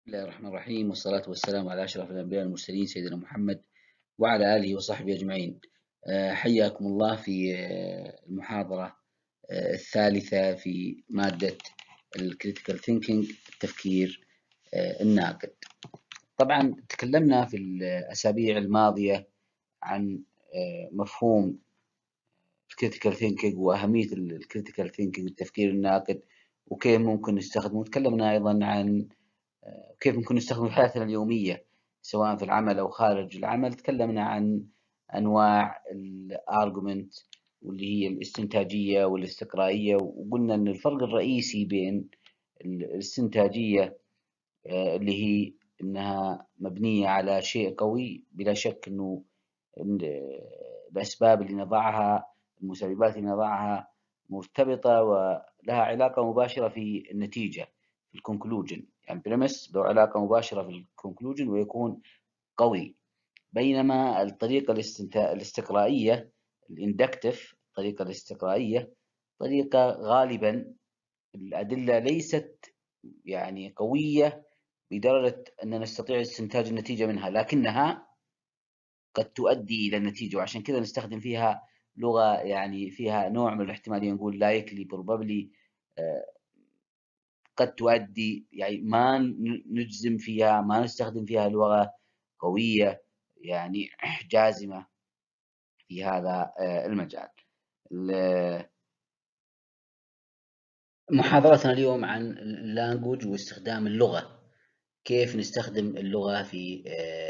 بسم الله الرحمن الرحيم، والصلاة والسلام على أشرف الأنبياء والمرسلين سيدنا محمد وعلى آله وصحبه أجمعين. حياكم الله في المحاضرة الثالثة في مادة الكريتيكال ثينكينج، التفكير الناقد. طبعا تكلمنا في الأسابيع الماضية عن مفهوم الكريتيكال ثينكينج وأهمية الكريتيكال ثينكينج، التفكير الناقد، وكيف ممكن نستخدمه. تكلمنا أيضا عن كيف ممكن نستخدمه في حياتنا اليومية سواء في العمل أو خارج العمل. تكلمنا عن أنواع الارجومنت واللي هي الاستنتاجية والاستقرائية، وقلنا أن الفرق الرئيسي بين الاستنتاجية اللي هي أنها مبنية على شيء قوي، بلا شك أنه الأسباب اللي نضعها، المسببات اللي نضعها مرتبطة ولها علاقة مباشرة في النتيجة، في الكونكلوجن. يعني بريمس له علاقة مباشرة في الكونكلوجن ويكون قوي. بينما الطريقة الاستقرائية، الاندكتيف، الطريقة الاستقرائية طريقة غالبا الأدلة ليست يعني قوية بدرجة أن نستطيع استنتاج النتيجة منها، لكنها قد تؤدي إلى النتيجة، وعشان كذا نستخدم فيها لغة يعني فيها نوع من الاحتمالية، نقول likely probably. قد تؤدي، يعني ما نجزم فيها، ما نستخدم فيها لغة قوية يعني جازمة في هذا المجال. محاضرتنا اليوم عن اللانجوج واستخدام اللغة، كيف نستخدم اللغة في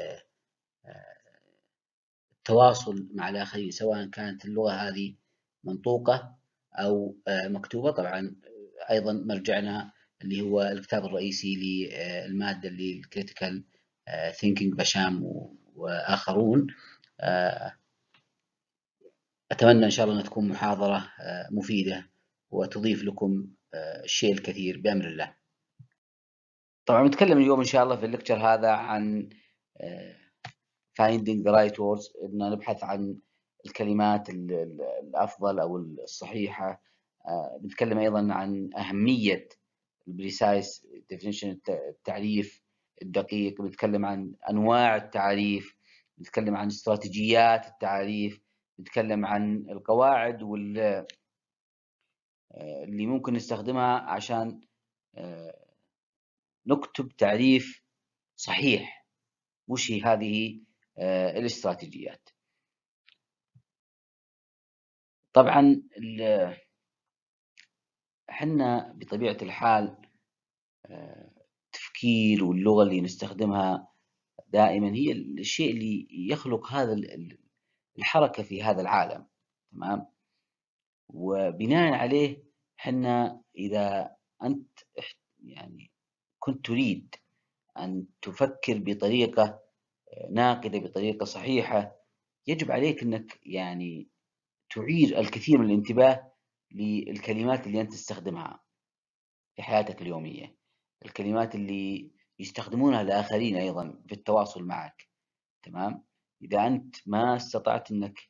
التواصل مع الآخرين، سواء كانت اللغة هذه منطوقة أو مكتوبة. طبعا أيضا مرجعنا اللي هو الكتاب الرئيسي للمادة اللي الكريتيكال ثينكينج، بشام وآخرون. أتمنى إن شاء الله أن تكون محاضرة مفيدة وتضيف لكم الشيء الكثير بأمر الله. طبعا نتكلم اليوم إن شاء الله في الليكتشر هذا عن finding the right words، إن نبحث عن الكلمات الأفضل أو الصحيحة. بنتكلم أيضا عن أهمية precise definition، التعريف الدقيق. بنتكلم عن أنواع التعريف، بنتكلم عن استراتيجيات التعريف، نتكلم عن القواعد اللي ممكن نستخدمها عشان نكتب تعريف صحيح. وش هي هذه الاستراتيجيات؟ طبعا حنا بطبيعة الحال التفكير واللغة اللي نستخدمها دائما هي الشيء اللي يخلق هذا الحركة في هذا العالم، تمام؟ وبناء عليه حنا إذا أنت يعني كنت تريد أن تفكر بطريقة ناقدة، بطريقة صحيحة، يجب عليك أنك يعني تعير الكثير من الانتباه للكلمات اللي أنت تستخدمها في حياتك اليومية، الكلمات اللي يستخدمونها الآخرين أيضا في التواصل معك، تمام؟ إذا أنت ما استطعت أنك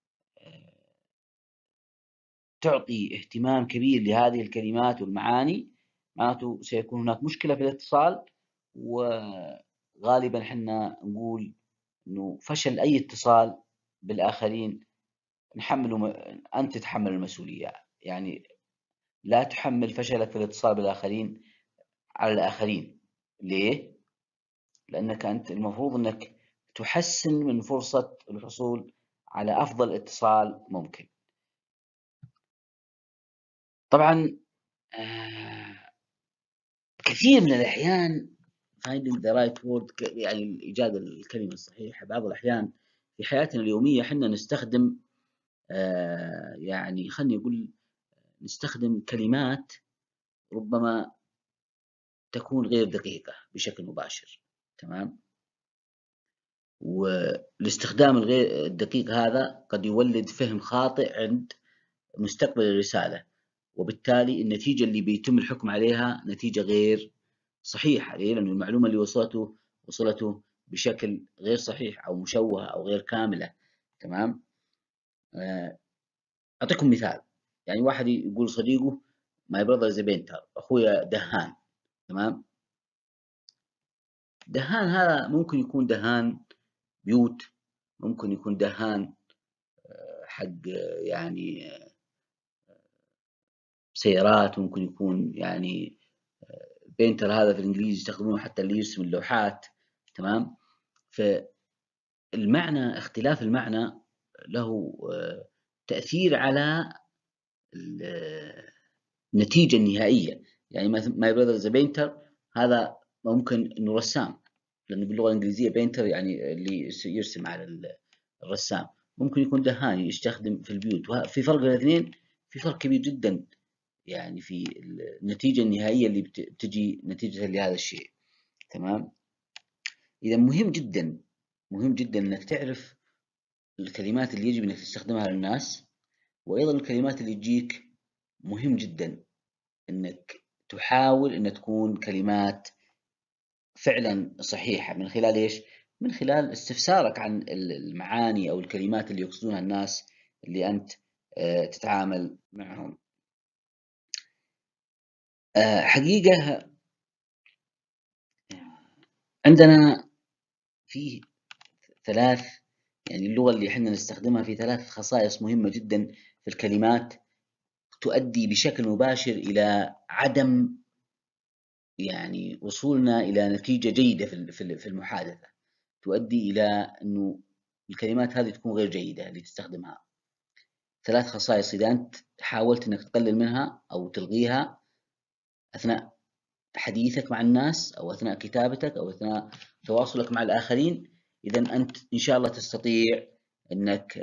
تعطي اهتمام كبير لهذه الكلمات والمعاني، معناته سيكون هناك مشكلة في الاتصال. وغالبا حنا نقول إنه فشل أي اتصال بالآخرين أنت تتحمل المسؤولية. يعني لا تحمل فشلك في الاتصال بالآخرين على الآخرين. ليه؟ لأنك أنت المفروض أنك تحسن من فرصة الحصول على أفضل اتصال ممكن. طبعا كثير من الأحيان finding the right word، يعني إيجاد الكلمة الصحيحة، بعض الأحيان في حياتنا اليومية حنا نستخدم يعني خلني أقول نستخدم كلمات ربما تكون غير دقيقة بشكل مباشر، تمام؟ والاستخدام الغير الدقيق هذا قد يولد فهم خاطئ عند مستقبل الرسالة، وبالتالي النتيجة اللي بيتم الحكم عليها نتيجة غير صحيحة. ليه؟ لأن المعلومة اللي وصلته بشكل غير صحيح أو مشوهة أو غير كاملة، تمام؟ أعطيكم مثال. يعني واحد يقول صديقه my brother is a painter، أخويا دهان، تمام؟ دهان هذا ممكن يكون دهان بيوت، ممكن يكون دهان حق يعني سيارات، ممكن يكون يعني بينتر هذا في الإنجليزي يستخدمونه حتى اللي يرسم اللوحات. تمام. فالمعنى، اختلاف المعنى له تأثير على النتيجة النهائية. يعني my brother is a painter، هذا ممكن إنه رسام، لأنه باللغة الإنجليزية painter يعني اللي يرسم على الرسام. ممكن يكون دهان يستخدم في البيوت، وفي فرق بين الاثنين، في فرق كبير جدا يعني في النتيجة النهائية اللي بتجي نتيجة لهذا الشيء. تمام. إذا مهم جدا، مهم جدا إنك تعرف الكلمات اللي يجب إنك تستخدمها للناس، وأيضا الكلمات اللي تجيك مهم جدا إنك تحاول إن تكون كلمات فعلا صحيحة. من خلال إيش؟ من خلال استفسارك عن المعاني أو الكلمات اللي يقصدونها الناس اللي أنت تتعامل معهم. حقيقة عندنا في ثلاث، يعني اللغة اللي احنا نستخدمها في ثلاث خصائص مهمة جدا في الكلمات، تؤدي بشكل مباشر إلى عدم يعني وصولنا إلى نتيجة جيدة في المحادثة، تؤدي إلى أنه الكلمات هذه تكون غير جيدة اللي تستخدمها. ثلاث خصائص إذا أنت حاولت أنك تقلل منها أو تلغيها أثناء حديثك مع الناس أو أثناء كتابتك أو أثناء تواصلك مع الآخرين، إذا أنت إن شاء الله تستطيع أنك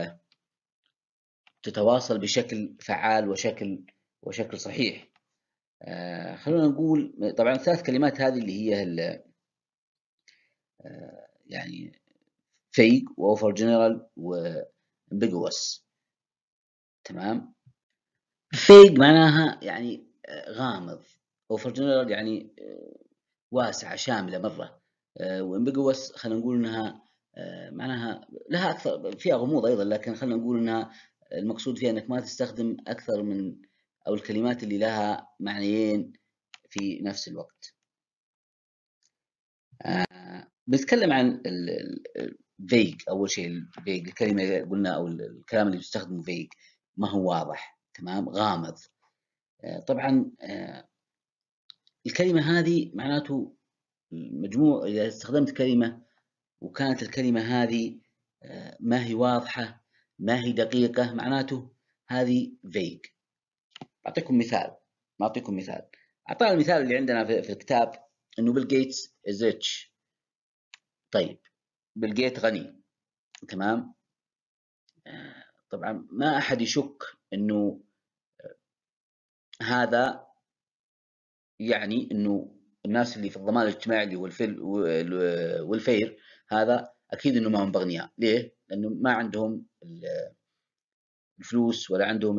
تتواصل بشكل فعال وشكل صحيح. خلونا نقول طبعا ثلاث كلمات هذه اللي هي يعني فيج وأوفر جنرال وامبيجوس. تمام. فيج معناها يعني غامض، اوفر جنرال يعني واسعة شاملة مرة، وامبيجوس خلينا نقول انها معناها لها اكثر، فيها غموض ايضا، لكن خلينا نقول انها المقصود فيها انك ما تستخدم اكثر من او الكلمات اللي لها معنيين في نفس الوقت. بنتكلم عن الفيج. اول شيء الفيج، الكلمة اللي قلنا او الكلام اللي بيستخدمه فيج ما هو واضح، تمام، غامض. طبعا الكلمة هذه معناته مجموع، إذا استخدمت كلمة وكانت الكلمة هذه ما هي واضحة، ما هي دقيقة، معناته هذه vague. أعطيكم مثال، أعطانا المثال اللي عندنا في الكتاب إنه بيل جيتس is rich. طيب بيل جيت غني، تمام. طبعا ما أحد يشك إنه هذا يعني إنه الناس اللي في الضمان الاجتماعي اللي هو والفير، هذا أكيد إنه ما هم أغنياء. ليه؟ لأنه ما عندهم الفلوس ولا عندهم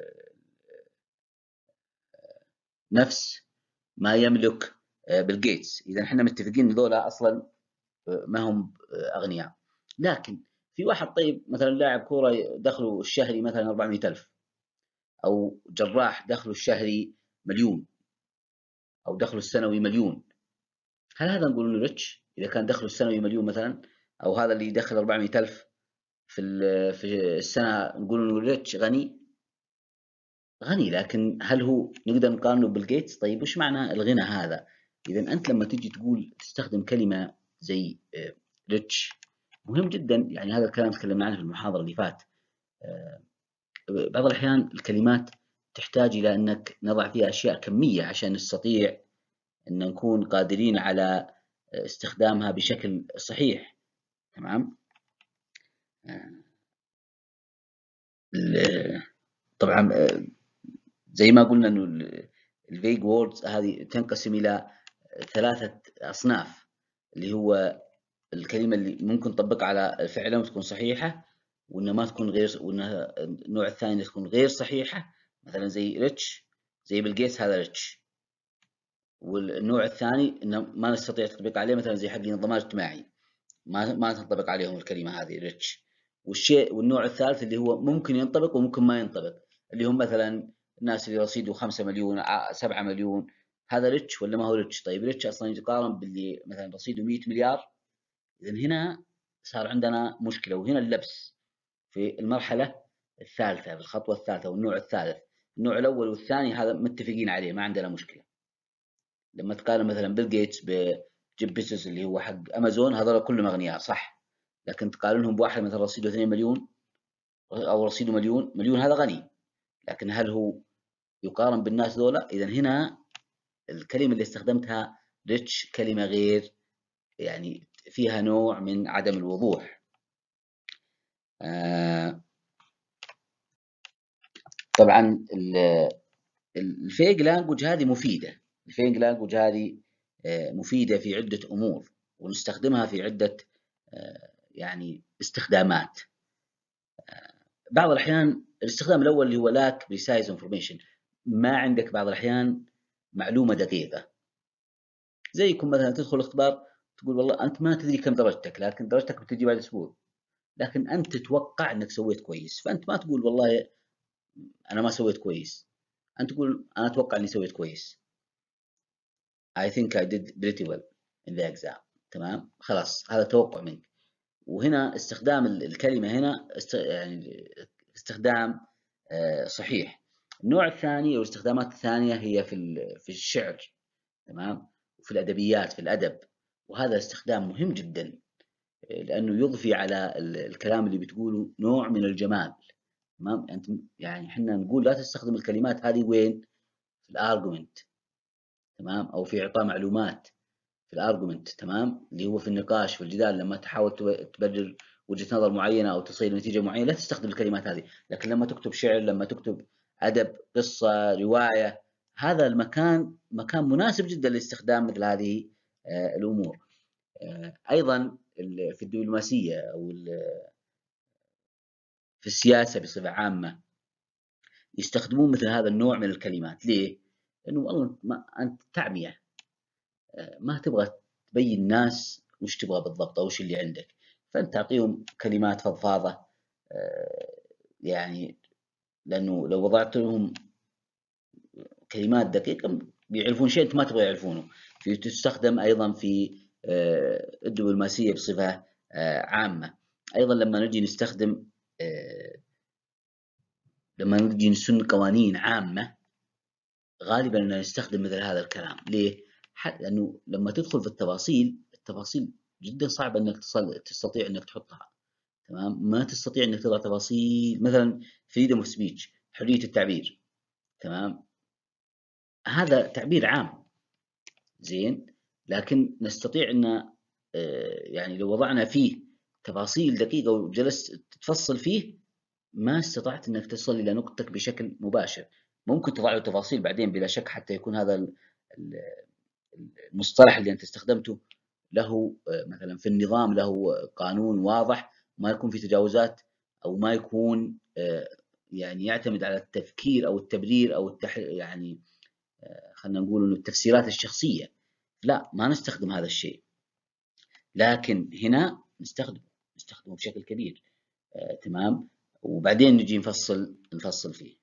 نفس ما يملك بيل جيتس. إذا إحنا متفقين ذولا أصلا ما هم أغنياء. لكن في واحد طيب مثلا لاعب كورة دخله الشهري مثلا 400,000، أو جراح دخله الشهري مليون، أو دخله السنوي مليون. هل هذا نقول إنه ريتش إذا كان دخله السنوي مليون مثلا؟ أو هذا اللي يدخل 400,000 في السنة نقول إنه ريتش غني؟ غني، لكن هل هو نقدر نقارنه ببيل جيتس؟ طيب وش معنى الغنى هذا؟ إذا أنت لما تجي تقول تستخدم كلمة زي ريتش، مهم جدا، يعني هذا الكلام تكلمنا عنه في المحاضرة اللي فات. بعض الأحيان الكلمات تحتاج إلى أنك نضع فيها أشياء كمية عشان نستطيع أن نكون قادرين على استخدامها بشكل صحيح. تمام. طبعا زي ما قلنا انه الفيج ووردز هذه تنقسم الى ثلاثة اصناف، اللي هو الكلمة اللي ممكن تطبق على فعلا وتكون صحيحة، وانها ما تكون غير، وانها النوع الثاني تكون غير صحيحة، مثلا زي ريتش، زي بيل جيتس هذا ريتش. والنوع الثاني انه ما نستطيع التطبيق عليه، مثلا زي حقين الضمان الاجتماعي، ما تنطبق عليهم الكلمة هذه ريتش. والنوع الثالث اللي هو ممكن ينطبق وممكن ما ينطبق، اللي هم مثلا الناس اللي رصيده 5 مليون 7 مليون هذا ريتش ولا ما هو ريتش؟ طيب ريتش اصلا يتقارن باللي مثلا رصيده 100 مليار. اذا هنا صار عندنا مشكله، وهنا اللبس في المرحله الثالثه، في الخطوه الثالثه والنوع الثالث. النوع الاول والثاني هذا متفقين عليه، ما عندنا مشكله. لما تقارن مثلا بيل جيتس بجيب بيزوس اللي هو حق امازون، هذول كلهم اغنياء صح، لكن تقارنهم بواحد مثلا رصيده 2 مليون او رصيده مليون، هذا غني، لكن هل هو يقارن بالناس ذولا؟ اذا هنا الكلمه اللي استخدمتها ريتش كلمه غير، يعني فيها نوع من عدم الوضوح. طبعا الفيك لانجوج هذه مفيده، الفيك لانجوج هذه مفيده في عده امور، ونستخدمها في عده يعني استخدامات. بعض الأحيان الاستخدام الأول اللي هو lack precise information، ما عندك بعض الأحيان معلومة دقيقة. زيكم مثلا تدخل اختبار تقول والله أنت ما تدري كم درجتك، لكن درجتك بتجي بعد أسبوع، لكن أنت تتوقع أنك سويت كويس، فأنت ما تقول والله أنا ما سويت كويس، أنت تقول أنا أتوقع أني سويت كويس. I think I did pretty well in the exam. تمام، خلاص هذا توقع منك. وهنا استخدام الكلمة هنا يعني استخدام صحيح. النوع الثاني أو الاستخدامات الثانية هي في الشعر، تمام، وفي الأدبيات، في الأدب، وهذا استخدام مهم جدا، لأنه يضفي على الكلام اللي بتقوله نوع من الجمال. تمام، أنت يعني إحنا نقول لا تستخدم الكلمات هذه وين؟ في الارجومنت، تمام، أو في إعطاء معلومات في الارجومنت، تمام، اللي هو في النقاش، في الجدال، لما تحاول تبرر وجهة نظر معينة أو تصل لنتيجة معينة، لا تستخدم الكلمات هذه. لكن لما تكتب شعر، لما تكتب أدب، قصة، رواية، هذا المكان مكان مناسب جدا لاستخدام مثل هذه الأمور. أيضا في الدبلوماسية أو في السياسة بصفة عامة يستخدمون مثل هذا النوع من الكلمات. ليه؟ لأنه والله أنت تعمية، ما تبغى تبين الناس وش تبغى بالضبط أو وش اللي عندك، فأنت تعطيهم كلمات فضفاضة. يعني لأنه لو وضعت لهم كلمات دقيقة بيعرفون شيء أنت ما تبغى يعرفونه. في تستخدم أيضا في الدبلوماسية بصفة عامة. أيضا لما نجي نستخدم لما نجي نسن قوانين عامة، غالبا نستخدم مثل هذا الكلام. ليه؟ لأنه لما تدخل في التفاصيل جدا صعب أنك تستطيع أنك تحطها، تمام، ما تستطيع أنك تضع تفاصيل. مثلا freedom of speech، حرية التعبير، تمام، هذا تعبير عام زين، لكن نستطيع أن يعني لو وضعنا فيه تفاصيل دقيقة وجلست تفصل فيه، ما استطعت أنك تصل إلى نقطتك بشكل مباشر. ممكن تضع له تفاصيل بعدين بلا شك، حتى يكون هذا المصطلح اللي أنت استخدمته له مثلا في النظام له قانون واضح، ما يكون في تجاوزات، أو ما يكون يعني يعتمد على التفكير أو التبرير أو يعني خلنا نقول إنه التفسيرات الشخصية. لا، ما نستخدم هذا الشيء، لكن هنا نستخدمه بشكل كبير. تمام، وبعدين نجي نفصل فيه.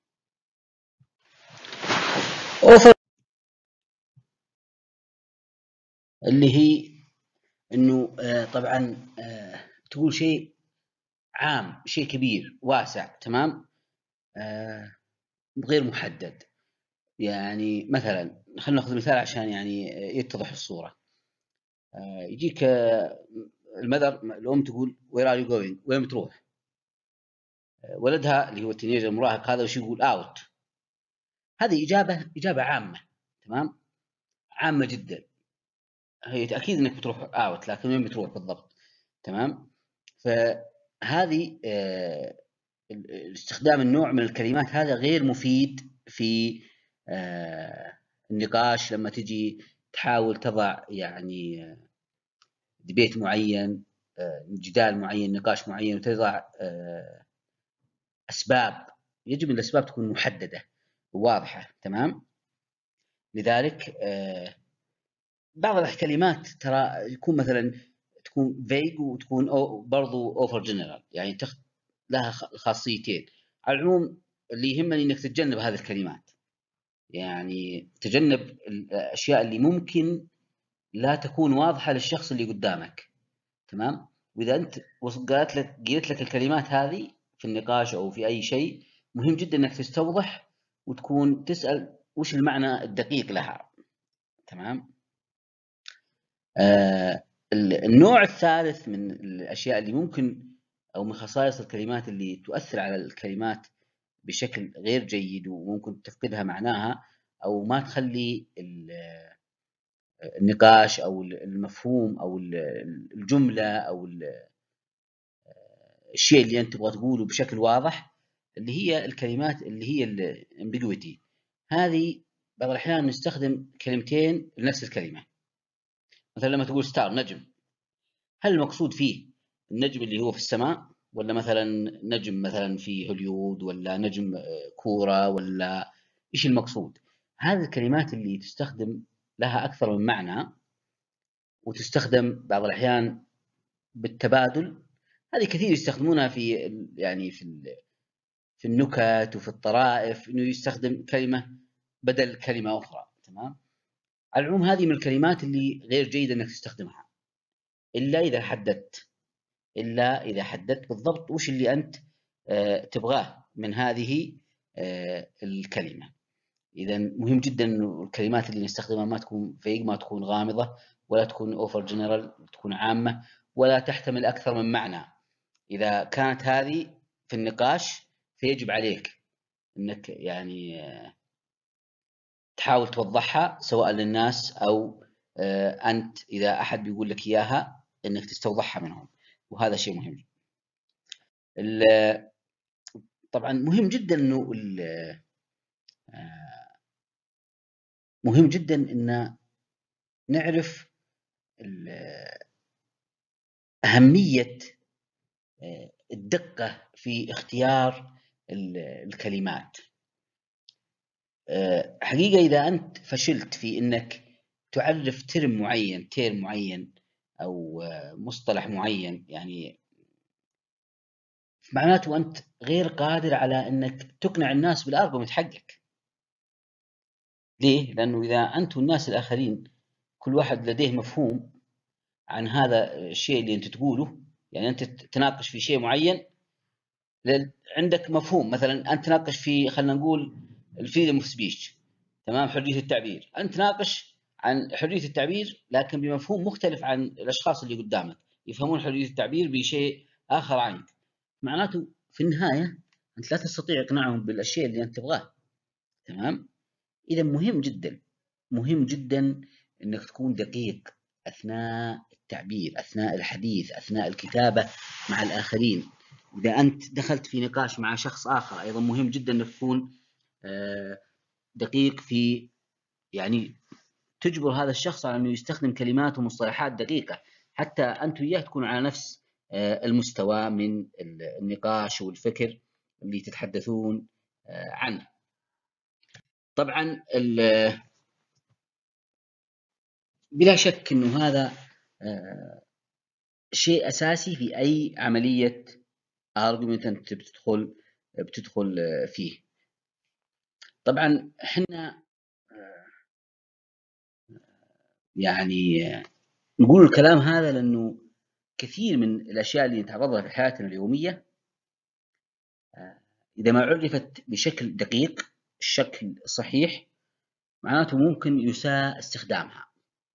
اللي هي انه طبعا تقول شيء عام، شيء كبير واسع، تمام، غير محدد. يعني مثلا خلينا ناخذ مثال عشان يعني يتضح الصورة. يجيك الأم تقول where are you going؟ وين بتروح؟ ولدها اللي هو التينيجر المراهق هذا وش يقول؟ out. هذه إجابة عامة، تمام، عامة جدا. هي أكيد إنك بتروح out، لكن وين بتروح بالضبط؟ تمام. فهذه استخدام النوع من الكلمات هذا غير مفيد في النقاش. لما تجي تحاول تضع يعني ديبيت معين، جدال معين، نقاش معين، وتضع أسباب، يجب أن الأسباب تكون محددة وواضحة، تمام. لذلك بعض الكلمات ترى يكون مثلا تكون vague وتكون برضو over general، يعني لها خاصيتين. على العموم اللي يهمني انك تتجنب هذه الكلمات، يعني تجنب الأشياء اللي ممكن لا تكون واضحة للشخص اللي قدامك، تمام؟ وإذا أنت قيلت لك الكلمات هذه في النقاش أو في أي شيء، مهم جدا أنك تستوضح وتكون تسأل وش المعنى الدقيق لها، تمام؟ النوع الثالث من الأشياء اللي ممكن أو من خصائص الكلمات اللي تؤثر على الكلمات بشكل غير جيد وممكن تفقدها معناها أو ما تخلي النقاش أو المفهوم أو الجملة أو الشيء اللي أنت تبغى تقوله بشكل واضح، اللي هي الكلمات اللي هي الambiguity. هذه بعض الأحيان نستخدم كلمتين لنفس الكلمة. مثلا لما تقول ستار نجم، هل المقصود فيه النجم اللي هو في السماء، ولا مثلا نجم مثلا في هوليوود، ولا نجم كورة، ولا إيش المقصود؟ هذه الكلمات اللي تستخدم لها أكثر من معنى وتستخدم بعض الأحيان بالتبادل، هذه كثير يستخدمونها في يعني في النكت وفي الطرائف، إنه يستخدم كلمة بدل كلمة أخرى، تمام؟ على العموم هذه من الكلمات اللي غير جيدة إنك تستخدمها إلا إذا حددت بالضبط وش اللي أنت تبغاه من هذه الكلمة. إذا مهم جدا إنه الكلمات اللي نستخدمها ما تكون فيق، ما تكون غامضة، ولا تكون أوفر جنرال، تكون عامة، ولا تحتمل أكثر من معنى. إذا كانت هذه في النقاش فيجب عليك إنك يعني تحاول توضحها سواء للناس أو أنت إذا أحد بيقول لك إياها إنك تستوضحها منهم، وهذا شيء مهم. طبعا مهم جدا إنه مهم جدا إن نعرف أهمية الدقة في اختيار الكلمات. حقيقة إذا أنت فشلت في إنك تعرف ترم معين أو مصطلح معين، يعني معناته أنت غير قادر على إنك تقنع الناس بالأرجومنت حقك. ليه؟ لأنه إذا أنت والناس الآخرين كل واحد لديه مفهوم عن هذا الشيء اللي أنت تقوله، يعني أنت تناقش في شيء معين، عندك مفهوم، مثلا أنت تناقش في، خلينا نقول الفريدم اوف سبيتش، تمام، حرية التعبير، أنت تناقش عن حرية التعبير لكن بمفهوم مختلف عن الأشخاص اللي قدامك، يفهمون حرية التعبير بشيء آخر عنك. معناته في النهاية أنت لا تستطيع إقناعهم بالأشياء اللي أنت تبغاها، تمام؟ إذا مهم جدا إنك تكون دقيق أثناء التعبير، أثناء الحديث، أثناء الكتابة مع الآخرين. إذا أنت دخلت في نقاش مع شخص آخر أيضا مهم جدا أنك تكون دقيق في، يعني تجبر هذا الشخص على أنه يستخدم كلمات ومصطلحات دقيقة حتى أنت وياه تكونوا على نفس المستوى من النقاش والفكر اللي تتحدثون عنه. طبعا بلا شك أنه هذا شيء أساسي في أي عملية argument أنت بتدخل فيه. طبعا احنا يعني نقول الكلام هذا لأنه كثير من الأشياء اللي نتعرض لها في حياتنا اليومية إذا ما عرفت بشكل دقيق، الشكل الصحيح، معناته ممكن يساء استخدامها،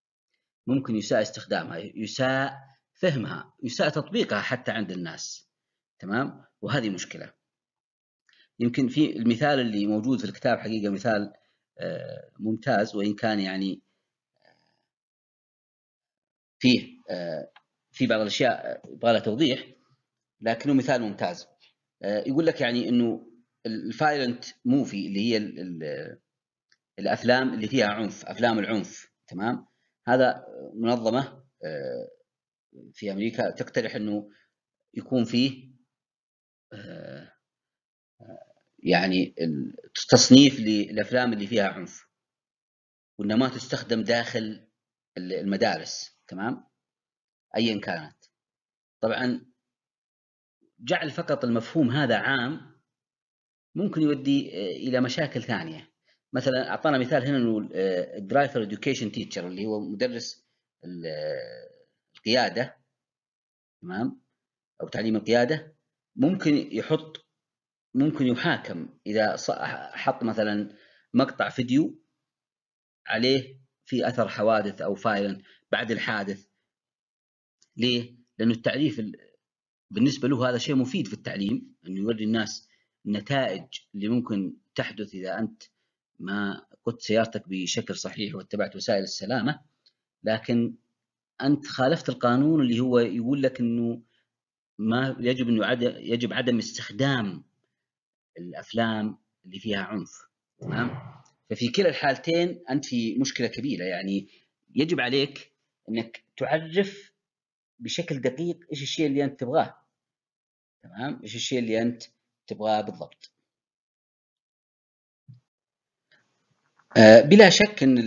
يساء فهمها، يساء تطبيقها حتى عند الناس، تمام؟ وهذه مشكلة. يمكن في المثال اللي موجود في الكتاب حقيقة مثال ممتاز، وإن كان يعني في بعض الأشياء يبغى لها توضيح، لكنه مثال ممتاز. يقول لك يعني إنه الفايلنت موفي اللي هي الأفلام اللي فيها عنف، أفلام العنف، تمام؟ هذا منظمة في أمريكا تقترح إنه يكون فيه يعني تصنيف للأفلام اللي فيها عنف، وإنها ما تستخدم داخل المدارس، تمام؟ أيا كانت. طبعا جعل فقط المفهوم هذا عام ممكن يؤدي إلى مشاكل ثانية. مثلا اعطانا مثال هنا انه الدرايفر اديوكيشن تيتشر اللي هو مدرس القياده، تمام، او تعليم القياده، ممكن يحاكم اذا حط مثلا مقطع فيديو عليه في اثر حوادث او فايلا بعد الحادث. ليه؟ لانه التعريف بالنسبه له هذا شيء مفيد في التعليم، انه يوري الناس النتائج اللي ممكن تحدث اذا انت ما قدت سيارتك بشكل صحيح واتبعت وسائل السلامه. لكن انت خالفت القانون اللي هو يقول لك انه ما يجب انه يجب عدم استخدام الافلام اللي فيها عنف، تمام. ففي كلا الحالتين انت في مشكله كبيره، يعني يجب عليك انك تعرف بشكل دقيق ايش الشيء اللي انت تبغاه، تمام، ايش الشيء اللي انت تبغاه بالضبط. بلا شك ان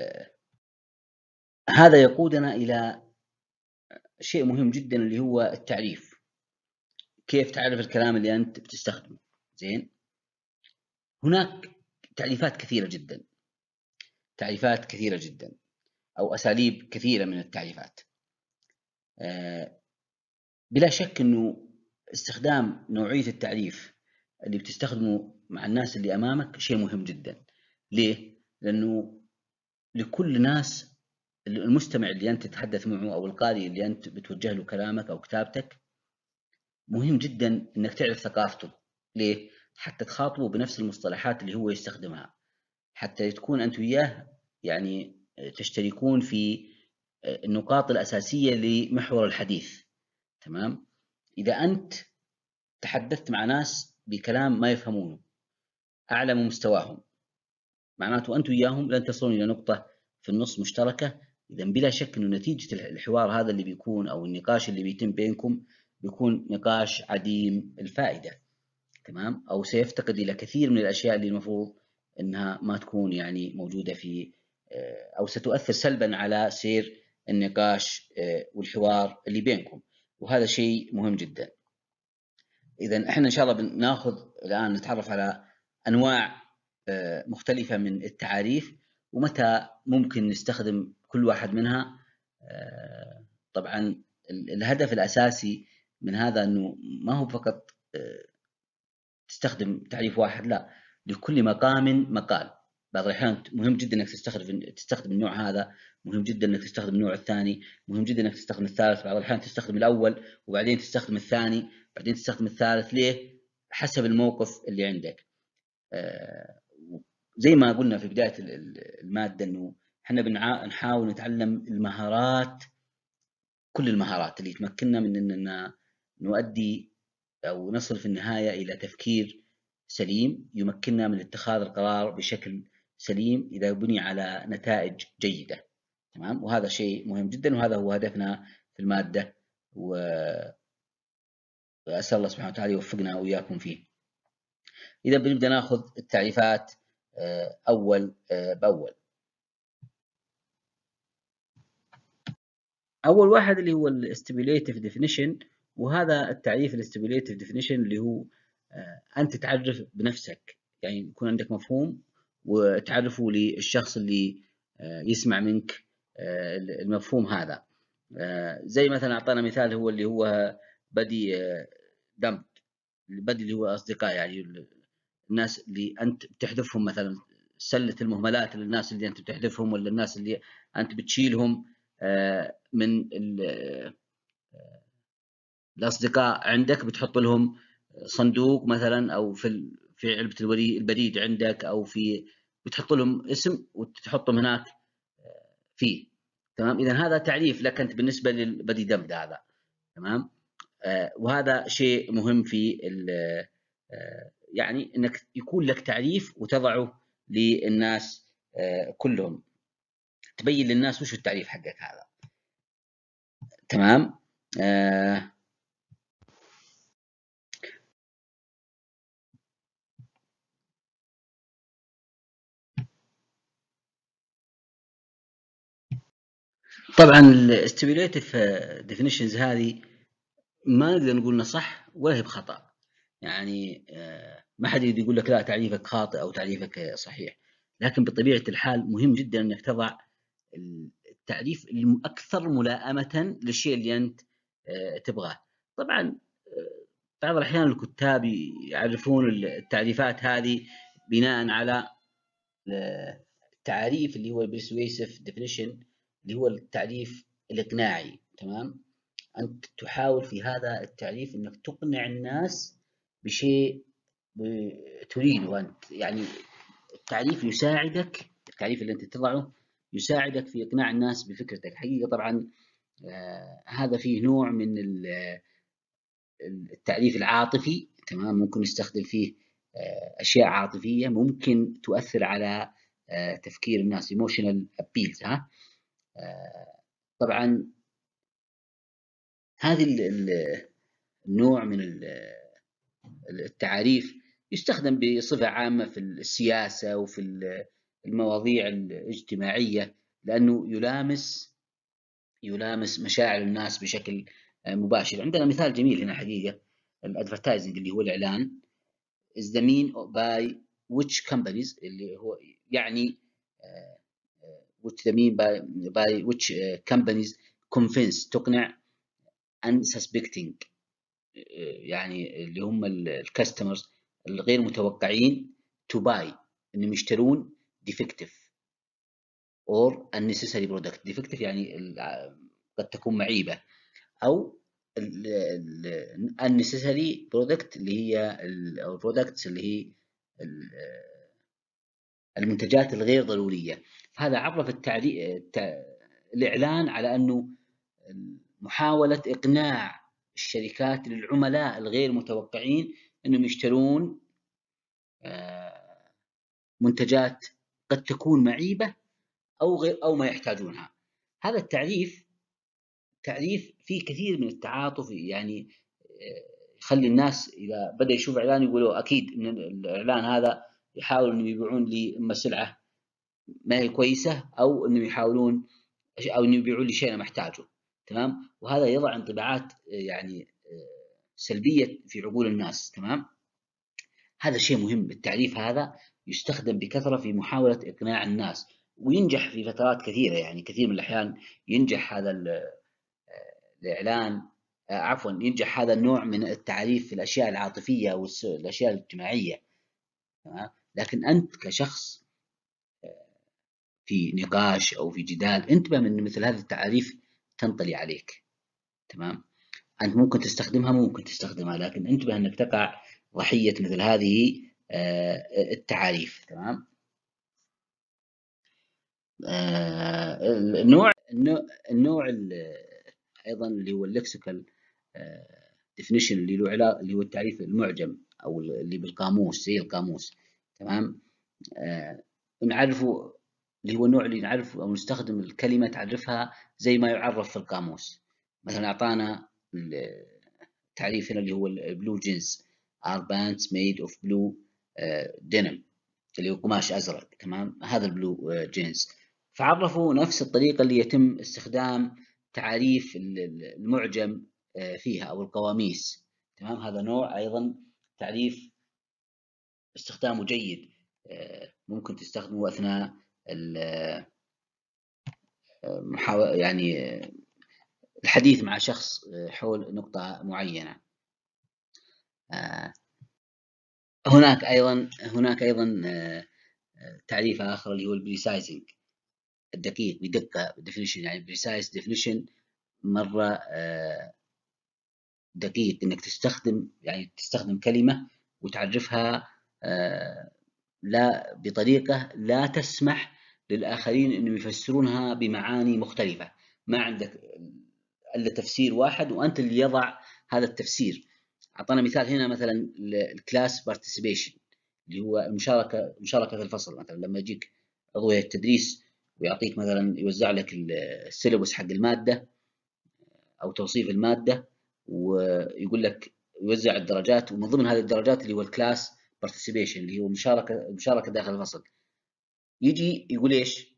هذا يقودنا الى شيء مهم جدا اللي هو التعريف. كيف تعرف الكلام اللي انت بتستخدمه؟ زين، هناك تعريفات كثيره جدا او اساليب كثيره من التعريفات. بلا شك انه استخدام نوعيه التعريف اللي بتستخدمه مع الناس اللي امامك شيء مهم جدا. ليه؟ لانه لكل ناس، المستمع اللي انت تتحدث معه او القارئ اللي انت بتوجه له كلامك او كتابتك، مهم جدا انك تعرف ثقافته. ليه؟ حتى تخاطبه بنفس المصطلحات اللي هو يستخدمها، حتى تكون انت وياه يعني تشتركون في النقاط الاساسيه لمحور الحديث، تمام. اذا انت تحدثت مع ناس بكلام ما يفهمونه اعلى من مستواهم، معناته انت وياهم لن تصلون الى نقطه في النص مشتركه. اذا بلا شك انه نتيجه الحوار هذا اللي بيكون او النقاش اللي بيتم بينكم بيكون نقاش عديم الفائده، تمام، او سيفتقد الى كثير من الاشياء اللي المفروض انها ما تكون يعني موجوده في او ستؤثر سلبا على سير النقاش والحوار اللي بينكم، وهذا شيء مهم جدا. اذا احنا ان شاء الله بناخذ الان نتعرف على انواع مختلفه من التعاريف ومتى ممكن نستخدم كل واحد منها. طبعا الهدف الاساسي من هذا انه ما هو فقط تستخدم تعريف واحد، لا، لكل مقام مقال. بعض الأحيان مهم جدا انك تستخدم النوع هذا، مهم جدا انك تستخدم النوع الثاني، مهم جدا انك تستخدم الثالث، بعض الأحيان تستخدم الاول وبعدين تستخدم الثاني بعدين تستخدم الثالث. ليه؟ حسب الموقف اللي عندك. زي ما قلنا في بداية المادة انه احنا نحاول نتعلم المهارات، كل المهارات اللي تمكننا من اننا نؤدي أو نصل في النهاية إلى تفكير سليم يمكننا من اتخاذ القرار بشكل سليم إذا بني على نتائج جيدة، تمام. وهذا شيء مهم جدا، وهذا هو هدفنا في المادة، وأسأل الله سبحانه وتعالى يوفقنا وإياكم فيه. إذا بنبدأ ناخذ التعريفات أول بأول. أول واحد اللي هو الاستيميليتيف ديفينيشن، وهذا التعريف الاستيميليتيف ديفينيشن اللي هو أنت تعرف بنفسك، يعني يكون عندك مفهوم وتعرفه للشخص اللي يسمع منك المفهوم هذا. زي مثلا أعطانا مثال هو اللي هو بدي دمب، البدي اللي هو أصدقاء، يعني الناس اللي أنت بتحذفهم، مثلا سلة المهملات للناس اللي أنت بتحذفهم ولا الناس اللي أنت بتشيلهم من الأصدقاء عندك، بتحط لهم صندوق مثلا أو في علبة البريد عندك، أو بتحط لهم اسم وتحطهم هناك فيه، تمام. إذا هذا تعريف لك أنت بالنسبة للبدي دمد هذا، تمام. وهذا شيء مهم في يعني انك يكون لك تعريف وتضعه للناس كلهم، تبين للناس وش التعريف حقك هذا، تمام. طبعا الستيميوليتيف ديفينيشنز هذه ما نقدر نقول انها صح ولا هي بخطأ، يعني ما حد يقول لك لا تعريفك خاطئ او تعريفك صحيح. لكن بطبيعة الحال مهم جدا أنك تضع التعريف الأكثر ملائمة للشيء اللي أنت تبغاه. طبعا بعض الأحيان الكتاب يعرفون التعريفات هذه بناء على التعريف اللي هو persuasive definition، اللي هو التعريف الإقناعي. تمام، أنت تحاول في هذا التعريف أنك تقنع الناس بشيء تريده أنت. يعني التعريف يساعدك، التعريف اللي أنت تضعه يساعدك في إقناع الناس بفكرتك. حقيقة طبعا هذا فيه نوع من التعريف العاطفي. تمام، ممكن نستخدم فيه أشياء عاطفية ممكن تؤثر على تفكير الناس، emotional appeals. ها طبعا هذه النوع من التعاريف يستخدم بصفة عامة في السياسة وفي المواضيع الاجتماعية، لأنه يلامس مشاعر الناس بشكل مباشر. عندنا مثال جميل هنا حقيقة، الادفرتايزنج اللي هو الإعلان is the mean by which companies، اللي هو يعني which the mean by which companies convince، تقنع unsuspecting، يعني اللي هم الكاستمرز الغير متوقعين to buy، انهم يشترون defective or unnecessary product. defective يعني قد تكون معيبة، او unnecessary product اللي هي او products اللي هي المنتجات الغير ضرورية. هذا عرف الإعلان على أنه محاولة إقناع الشركات للعملاء الغير متوقعين أنهم يشترون منتجات قد تكون معيبة أو ما يحتاجونها. هذا التعريف فيه كثير من التعاطف، يعني يخلي الناس إذا بدأ يشوف إعلان يقولوا أكيد إن الإعلان هذا يحاول إنهم يبيعون لي إما سلعة ما هي كويسة، أو إنهم يحاولون أو إنهم يبيعون لي شيء أنا محتاجه. تمام، وهذا يضع انطباعات يعني سلبية في عقول الناس. تمام، هذا شيء مهم. التعريف هذا يستخدم بكثرة في محاولة إقناع الناس، وينجح في فترات كثيرة. يعني كثير من الأحيان ينجح هذا الإعلان، عفوا ينجح هذا النوع من التعريف في الأشياء العاطفية أو الأشياء الاجتماعية. لكن أنت كشخص في نقاش أو في جدال انتبه من مثل هذه التعاريف تنطلي عليك. تمام، أنت ممكن تستخدمها ممكن تستخدمها، لكن انتبه أنك تقع ضحية مثل هذه التعاريف. تمام، النوع أيضا اللي هو اللكسيكال ديفينيشن، اللي هو التعريف المعجم أو اللي بالقاموس زي القاموس. تمام، نعرفه اللي هو النوع اللي نعرف أو نستخدم الكلمة تعرفها زي ما يعرف في القاموس. مثلا أعطانا التعريف هنا اللي هو البلو جينز are pants made of blue denim، اللي هو قماش أزرق. تمام، هذا البلو جينز. فعرفوا نفس الطريقة اللي يتم استخدام تعريف المعجم فيها أو القواميس. تمام، هذا نوع أيضا تعريف استخدامه جيد، ممكن تستخدمه أثناء يعني الحديث مع شخص حول نقطة معينة. هناك أيضا تعريف آخر اللي هو البريسايزنج، الدقيق بدقة definition. يعني بريسايز definition مرة دقيق، إنك تستخدم كلمة وتعرفها لا بطريقة لا تسمح للآخرين إنهم يفسرونها بمعاني مختلفة. ما عندك إلا تفسير واحد وأنت اللي يضع هذا التفسير. أعطانا مثال هنا مثلا الكلاس بارتيسيبيشن، اللي هو مشاركة في الفصل. مثلا لما يجيك عضو التدريس ويعطيك مثلا يوزع لك السيلبس حق المادة أو توصيف المادة، ويقول لك يوزع الدرجات، ومن ضمن هذه الدرجات اللي هو الكلاس بارتيسيبيشن اللي هو مشاركة داخل الفصل. يجي يقول إيش؟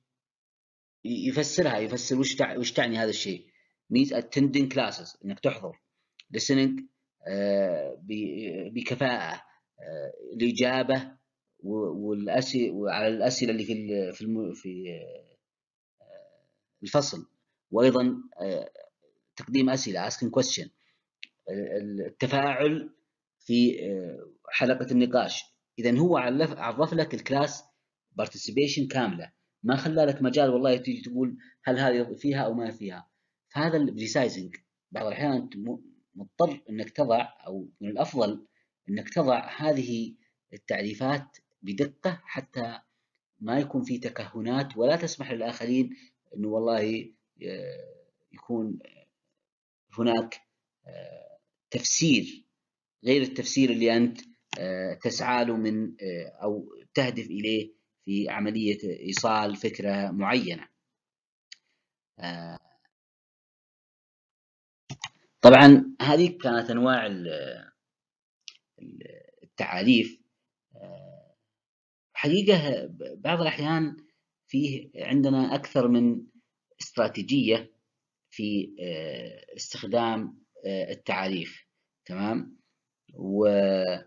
يفسر وش تعني هذا الشيء. means attending classes، إنك تحضر. listening بكفاءة، الإجابة وعلى الأسئلة اللي في الفصل، وأيضا تقديم أسئلة asking question، التفاعل في حلقة النقاش. إذا هو عرف لك الكلاس participation كاملة، ما خلى لك مجال والله تيجي تقول هل هذه فيها أو ما فيها. فهذا الريسايزنج بعض الأحيان أنت مضطر أنك تضع، أو من الأفضل أنك تضع هذه التعريفات بدقة حتى ما يكون في تكهنات، ولا تسمح للآخرين أنه والله يكون هناك تفسير غير التفسير اللي أنت تسعى له من أو تهدف إليه في عملية إيصال فكرة معينة. طبعا هذه كانت أنواع التعاريف. حقيقة بعض الأحيان فيه عندنا أكثر من استراتيجية في استخدام التعاريف، تمام. وهذه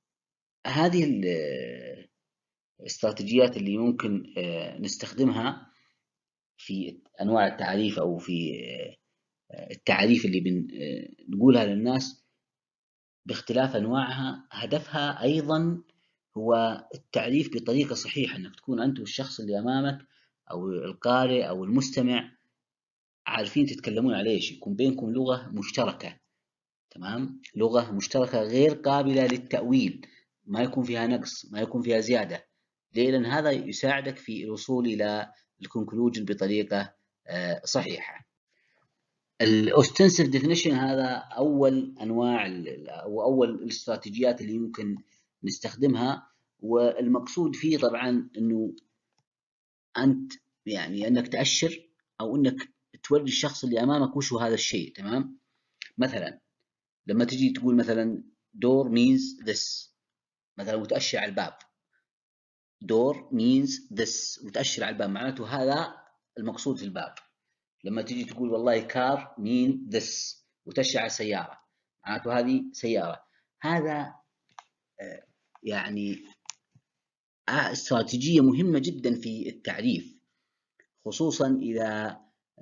الاستراتيجيات اللي ممكن نستخدمها في أنواع التعريف أو في التعريف اللي بنقولها للناس باختلاف أنواعها، هدفها أيضا هو التعريف بطريقة صحيحة، أنك تكون أنت والشخص اللي أمامك أو القارئ أو المستمع عارفين تتكلمون على إيش، يكون بينكم لغة مشتركة، تمام، لغة مشتركة غير قابلة للتأويل، ما يكون فيها نقص، ما يكون فيها زيادة. ليه؟ لأن هذا يساعدك في الوصول إلى الكونكلوجن بطريقة صحيحة. الاوستنسيف ديفينيشن هذا أول أنواع أو أول الاستراتيجيات اللي يمكن نستخدمها، والمقصود فيه طبعا أنه أنت يعني أنك تأشر أو أنك توري الشخص اللي أمامك وش هو هذا الشيء، تمام. مثلا لما تجي تقول مثلا door means this، مثلا وتأشر على الباب، door means this وتأشر على الباب، معناته هذا المقصود في الباب. لما تجي تقول والله car mean this وتأشر على سيارة، معناته هذه سيارة. هذا يعني استراتيجية مهمة جدا في التعريف، خصوصا إذا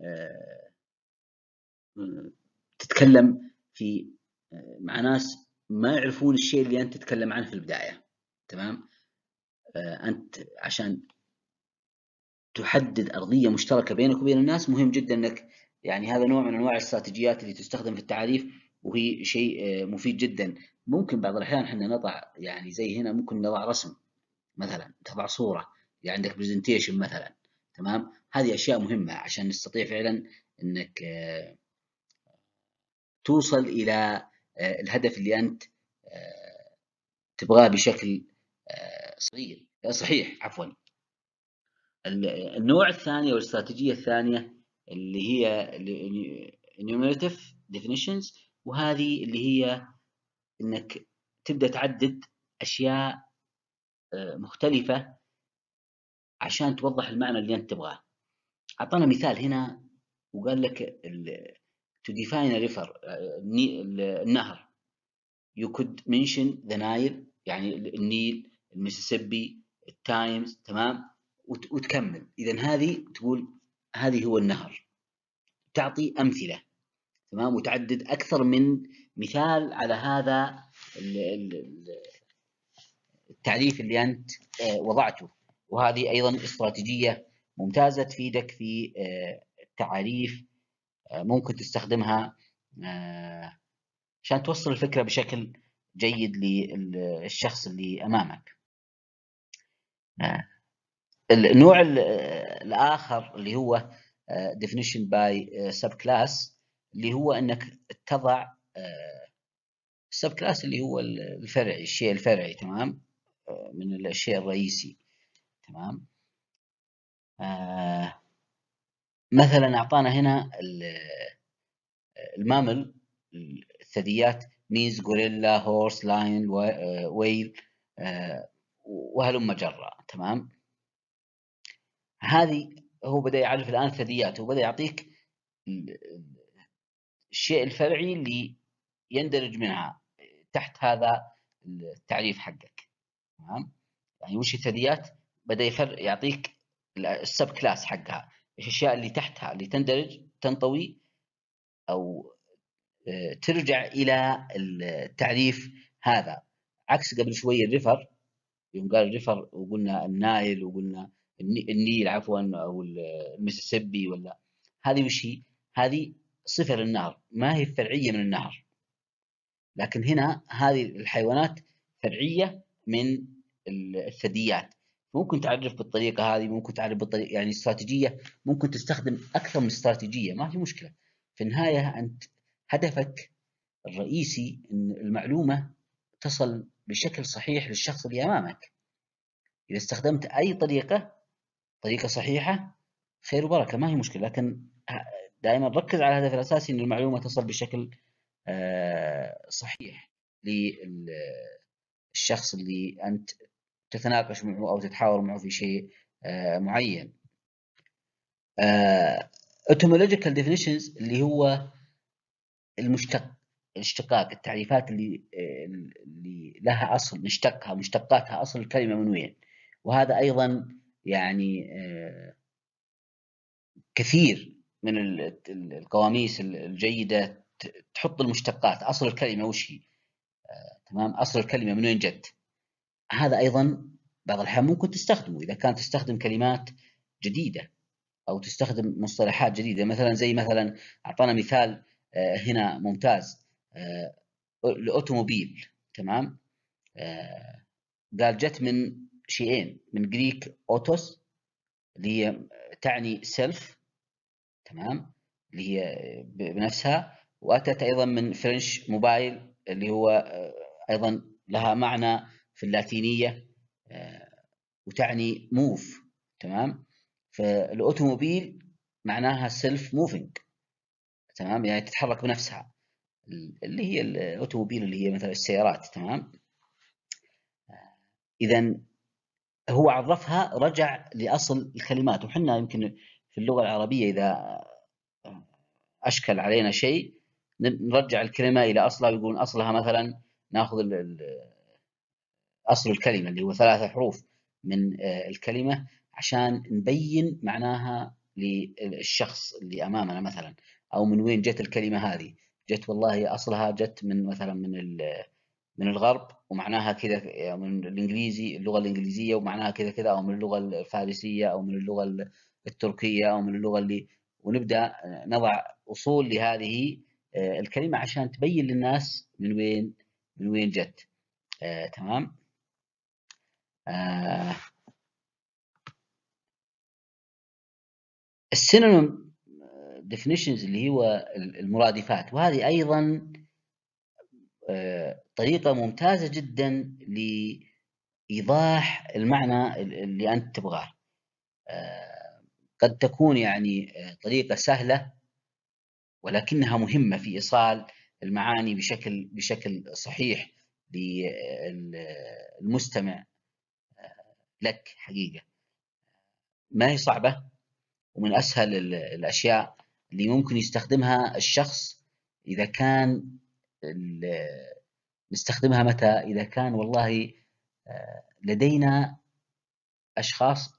تتكلم مع ناس ما يعرفون الشيء اللي أنت تتكلم عنه في البداية، تمام. أنت عشان تحدد أرضية مشتركة بينك وبين الناس مهم جدا أنك يعني هذا نوع من أنواع الاستراتيجيات اللي تستخدم في التعريف، وهي شيء مفيد جدا. ممكن بعض الأحيان احنا نضع يعني زي هنا ممكن نضع رسم، مثلا تضع صورة، يعني عندك برزنتيشن مثلا، تمام. هذه أشياء مهمة عشان نستطيع فعلا أنك توصل إلى الهدف اللي أنت تبغاه بشكل صحيح. عفوا. النوع الثاني أو الاستراتيجية الثانية اللي هي enumerative definitions، وهذه اللي هي إنك تبدأ تعدد أشياء مختلفة عشان توضح المعنى اللي أنت تبغاه. أعطانا مثال هنا وقال لك to define a river، النهر. you could mention the Nile، يعني النيل، المسيسيبي، التايمز، تمام، وتكمل. إذن هذه تقول هذه هو النهر، تعطي أمثلة، تمام، وتعدد أكثر من مثال على هذا التعريف اللي أنت وضعته. وهذه أيضا استراتيجية ممتازة تفيدك في التعاريف، ممكن تستخدمها عشان توصل الفكرة بشكل جيد للشخص اللي أمامك. النوع الآخر اللي هو definition by subclass، اللي هو أنك تضع subclass اللي هو الفرعي، الشيء الفرعي، تمام، من الشيء الرئيسي، تمام. مثلا أعطانا هنا المامل، الثدييات means gorilla horse lion whale وهلم جرا، تمام. هذه هو بدأ يعرف الآن الثدييات، وبدأ يعطيك الشيء الفرعي اللي يندرج منها تحت هذا التعريف حقك، تمام. يعني وش الثدييات؟ بدأ يعطيك السب كلاس حقها، ايش الاشياء اللي تحتها اللي تندرج تنطوي او ترجع الى التعريف هذا. عكس قبل شويه الريفر، يوم قال الريفر وقلنا النايل وقلنا النيل عفوا او المسيسيبي، ولا هذه وش هي؟ هذه صفه للنهر، ما هي فرعيه من النهر. لكن هنا هذه الحيوانات فرعيه من الثدييات. ممكن تعرف بالطريقه هذه، ممكن تعرف بالطريقه يعني استراتيجيه، ممكن تستخدم اكثر من استراتيجيه، ما في مشكله. في النهايه انت هدفك الرئيسي ان المعلومه تصل بشكل صحيح للشخص اللي امامك. اذا استخدمت اي طريقه صحيحه، خير وبركه، ما هي مشكله. لكن دائما ركز على الهدف الاساسي ان المعلومه تصل بشكل صحيح للشخص اللي انت تتناقش معه او تتحاور معه في شيء معين. etymological definitions اللي هو الاشتقاق، التعريفات اللي لها اصل، نشتقها، مشتقاتها، اصل الكلمه من وين. وهذا ايضا يعني كثير من القواميس الجيده تحط المشتقات، اصل الكلمه وش هي. تمام، اصل الكلمه من وين جت. هذا ايضا بعض الاحيان ممكن تستخدمه اذا كانت تستخدم كلمات جديده او تستخدم مصطلحات جديده. مثلا زي مثلا اعطانا مثال هنا ممتاز، الاوتوموبيل. تمام، قال جت من شيئين، من جريك اوتوس اللي هي تعني سيلف، تمام، اللي هي بنفسها، واتت ايضا من فرنش موبايل اللي هو ايضا لها معنى في اللاتينيه وتعني موف. تمام، فالاوتوموبيل معناها سيلف موفينج، تمام، يعني تتحرك بنفسها، اللي هي الاوتوموبيل اللي هي مثلا السيارات. تمام، اذا هو عرفها، رجع لاصل الكلمات. وحنا يمكن في اللغه العربيه اذا اشكل علينا شيء نرجع الكلمه الى اصلها، ويقول اصلها مثلا ناخذ اصل الكلمه اللي هو 3 حروف من الكلمه عشان نبين معناها للشخص اللي امامنا مثلا، او من وين جت الكلمه هذه. جت والله اصلها جت من مثلا من الغرب ومعناها كذا، من الانجليزي، اللغه الانجليزيه ومعناها كذا كذا، او من اللغه الفارسيه، او من اللغه التركيه، او من اللغه اللي، ونبدا نضع اصول لهذه الكلمه عشان تبين للناس من وين جت. تمام. السينونيم ديفينيشنز اللي هو المرادفات، وهذه ايضا طريقه ممتازه جدا لايضاح المعنى اللي انت تبغاه. قد تكون يعني طريقه سهله ولكنها مهمه في ايصال المعاني بشكل صحيح للمستمع لك. حقيقه ما هي صعبه، ومن أسهل الأشياء اللي ممكن يستخدمها الشخص إذا كان نستخدمها متى؟ إذا كان والله لدينا أشخاص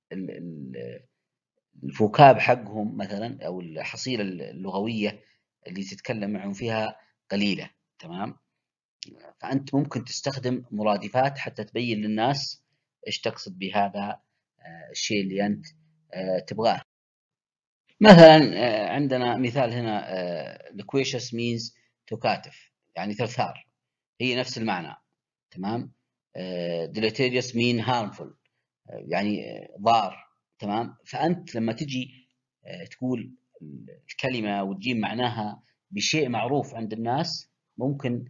الفوكاب حقهم مثلا أو الحصيلة اللغوية اللي تتكلم معهم فيها قليلة. تمام، فأنت ممكن تستخدم مرادفات حتى تبين للناس إيش تقصد بهذا الشيء اللي أنت تبغاه. مثلا عندنا مثال هنا loquacious means تكاتف، يعني ثرثار، هي نفس المعنى. تمام، deleterious mean harmful، يعني ضار. تمام، فأنت لما تجي تقول الكلمة وتجيب معناها بشيء معروف عند الناس، ممكن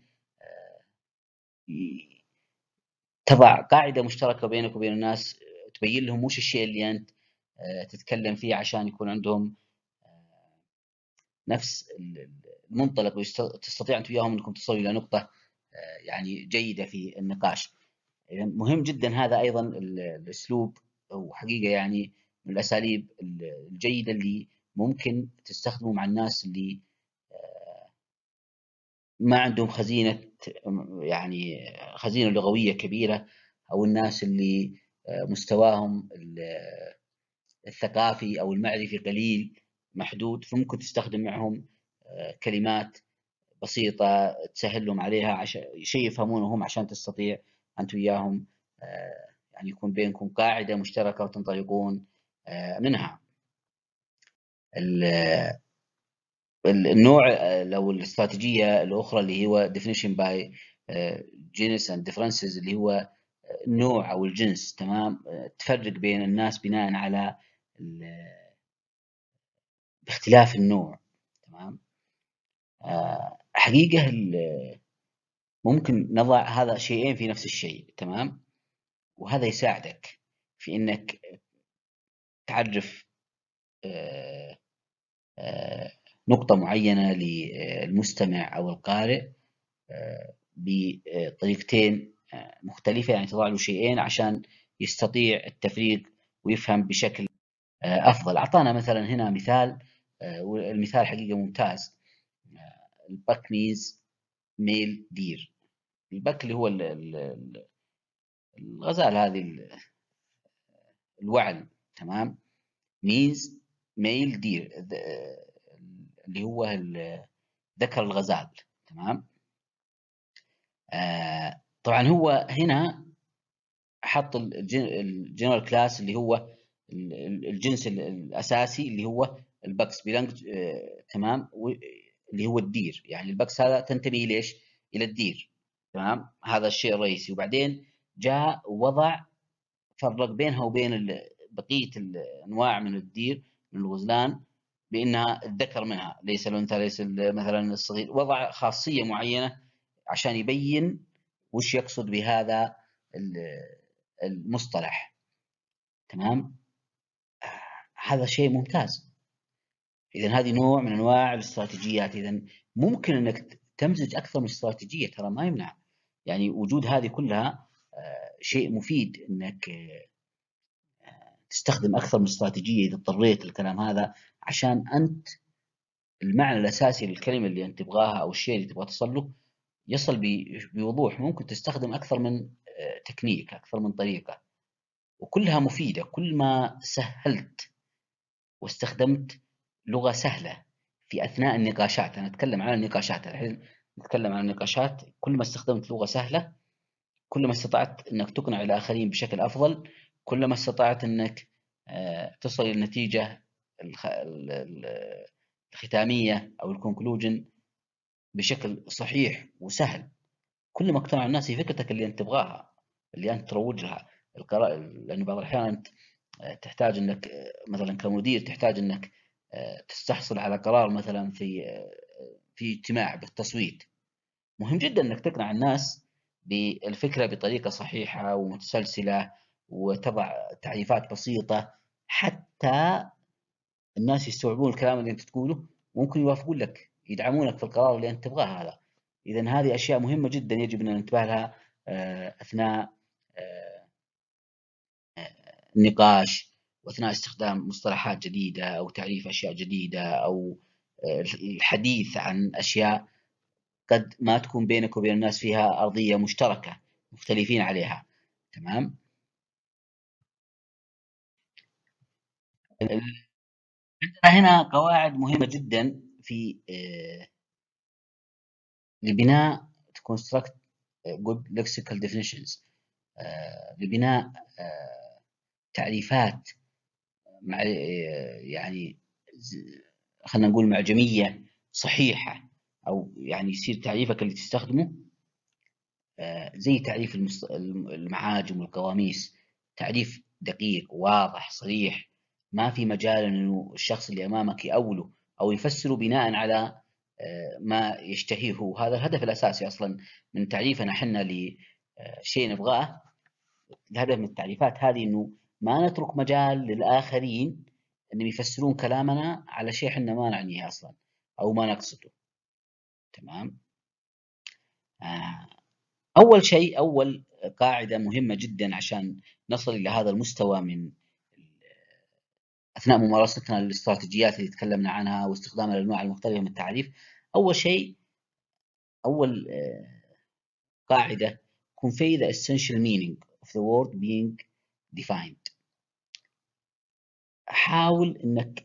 تضع قاعدة مشتركة بينك وبين الناس، تبين لهم وش الشيء اللي أنت تتكلم فيه عشان يكون عندهم نفس المنطلق، وتستطيع أنت وياهم أنكم تصلوا إلى نقطة يعني جيدة في النقاش. إذا مهم جدا هذا أيضا الأسلوب، أو حقيقة يعني من الأساليب الجيدة اللي ممكن تستخدمه مع الناس اللي ما عندهم خزينة، يعني خزينة لغوية كبيرة، أو الناس اللي مستواهم الثقافي أو المعرفي قليل محدود، فممكن تستخدم معهم كلمات بسيطة تسهل لهم عليها عشان شيء يفهمونه هم، عشان تستطيع أنت وياهم يعني يكون بينكم قاعدة مشتركة وتنطلقون منها. النوع لو الاستراتيجية الأخرى اللي هو definition by genus and differences، اللي هو النوع أو الجنس، تمام. تفرق بين الناس بناء على باختلاف النوع، تمام. حقيقة ممكن نضع هذا شيئين في نفس الشيء، تمام، وهذا يساعدك في إنك تعرف نقطة معينة للمستمع أو القارئ بطريقتين مختلفة، يعني تضع له شيئين عشان يستطيع التفريق ويفهم بشكل أفضل. أعطانا مثلا هنا مثال، والمثال حقيقة ممتاز. البك ميز ميل دير. البك اللي هو الغزال، هذه الوعل، تمام. ميز ميل دير اللي هو ذكر الغزال، تمام. طبعا هو هنا حط الجنرال كلاس اللي هو الجنس الأساسي اللي هو البكس بيلانج، تمام، اللي هو الدير. يعني البكس هذا تنتمي ليش؟ إلى الدير، تمام. هذا الشيء الرئيسي. وبعدين جاء وضع فرق بينها وبين بقية الأنواع من الدير من الغزلان بأنها الذكر منها ليس الأنثى، ليس مثلا الصغير. وضع خاصية معينة عشان يبين وش يقصد بهذا المصطلح، تمام. هذا شيء ممتاز. إذا هذه نوع من أنواع الاستراتيجيات. إذا ممكن أنك تمزج أكثر من استراتيجية، ترى ما يمنع. يعني وجود هذه كلها شيء مفيد، أنك تستخدم أكثر من استراتيجية إذا اضطريت الكلام هذا، عشان أنت المعنى الأساسي للكلمة اللي أنت تبغاها أو الشيء اللي تبغى تصل له يصل بوضوح. ممكن تستخدم أكثر من تكنيك، أكثر من طريقة، وكلها مفيدة. كل ما سهلت واستخدمت لغة سهلة في أثناء النقاشات. أنا أتكلم عن النقاشات الحين، نتكلم عن النقاشات. كل ما استخدمت لغة سهلة، كل ما استطعت أنك تقنع الآخرين بشكل أفضل، كل ما استطعت أنك تصل إلى النتيجة الختامية أو الكونكلوجن بشكل صحيح وسهل. كل ما اقتنع الناس في فكرتك اللي أنت تبغاها، اللي أنت تروج لها. لأنه بعض الأحيان أنت تحتاج أنك مثلا كمدير تحتاج أنك تستحصل على قرار مثلا في اجتماع بالتصويت. مهم جدا أنك تقنع الناس بالفكرة بطريقة صحيحة ومتسلسلة، وتضع تعريفات بسيطة حتى الناس يستوعبون الكلام اللي أنت تقوله، ممكن يوافقون لك، يدعمونك في القرار اللي أنت تبغاه هذا. إذا هذه أشياء مهمة جدا يجب أن ننتبه لها أثناء النقاش، وأثناء استخدام مصطلحات جديدة أو تعريف أشياء جديدة، أو الحديث عن أشياء قد ما تكون بينك وبين الناس فيها أرضية مشتركة مختلفين عليها، تمام. عندنا هنا قواعد مهمة جدا في لبناء construct good lexical definitions، لبناء تعريفات مع يعني خلنا نقول معجمية صحيحة، أو يعني يصير تعريفك اللي تستخدمه زي تعريف المعاجم والقواميس، تعريف دقيق واضح صريح، ما في مجال إنه الشخص اللي أمامك يأوله أو يفسره بناء على ما يشتهيه هو. هذا الهدف الأساسي أصلا من تعريفنا حنا لشيء نبغاه. الهدف من التعريفات هذه إنه ما نترك مجال للآخرين إنهم يفسرون كلامنا على شيء حنا ما نعنيه أصلا أو ما نقصده، تمام. أول شيء، أول قاعدة مهمة جدا عشان نصل إلى هذا المستوى من أثناء ممارستنا للاستراتيجيات اللي تكلمنا عنها واستخدام الأنواع المختلفة من التعريف. أول شيء، أول قاعدة convey the essential meaning of the word being defined. حاول انك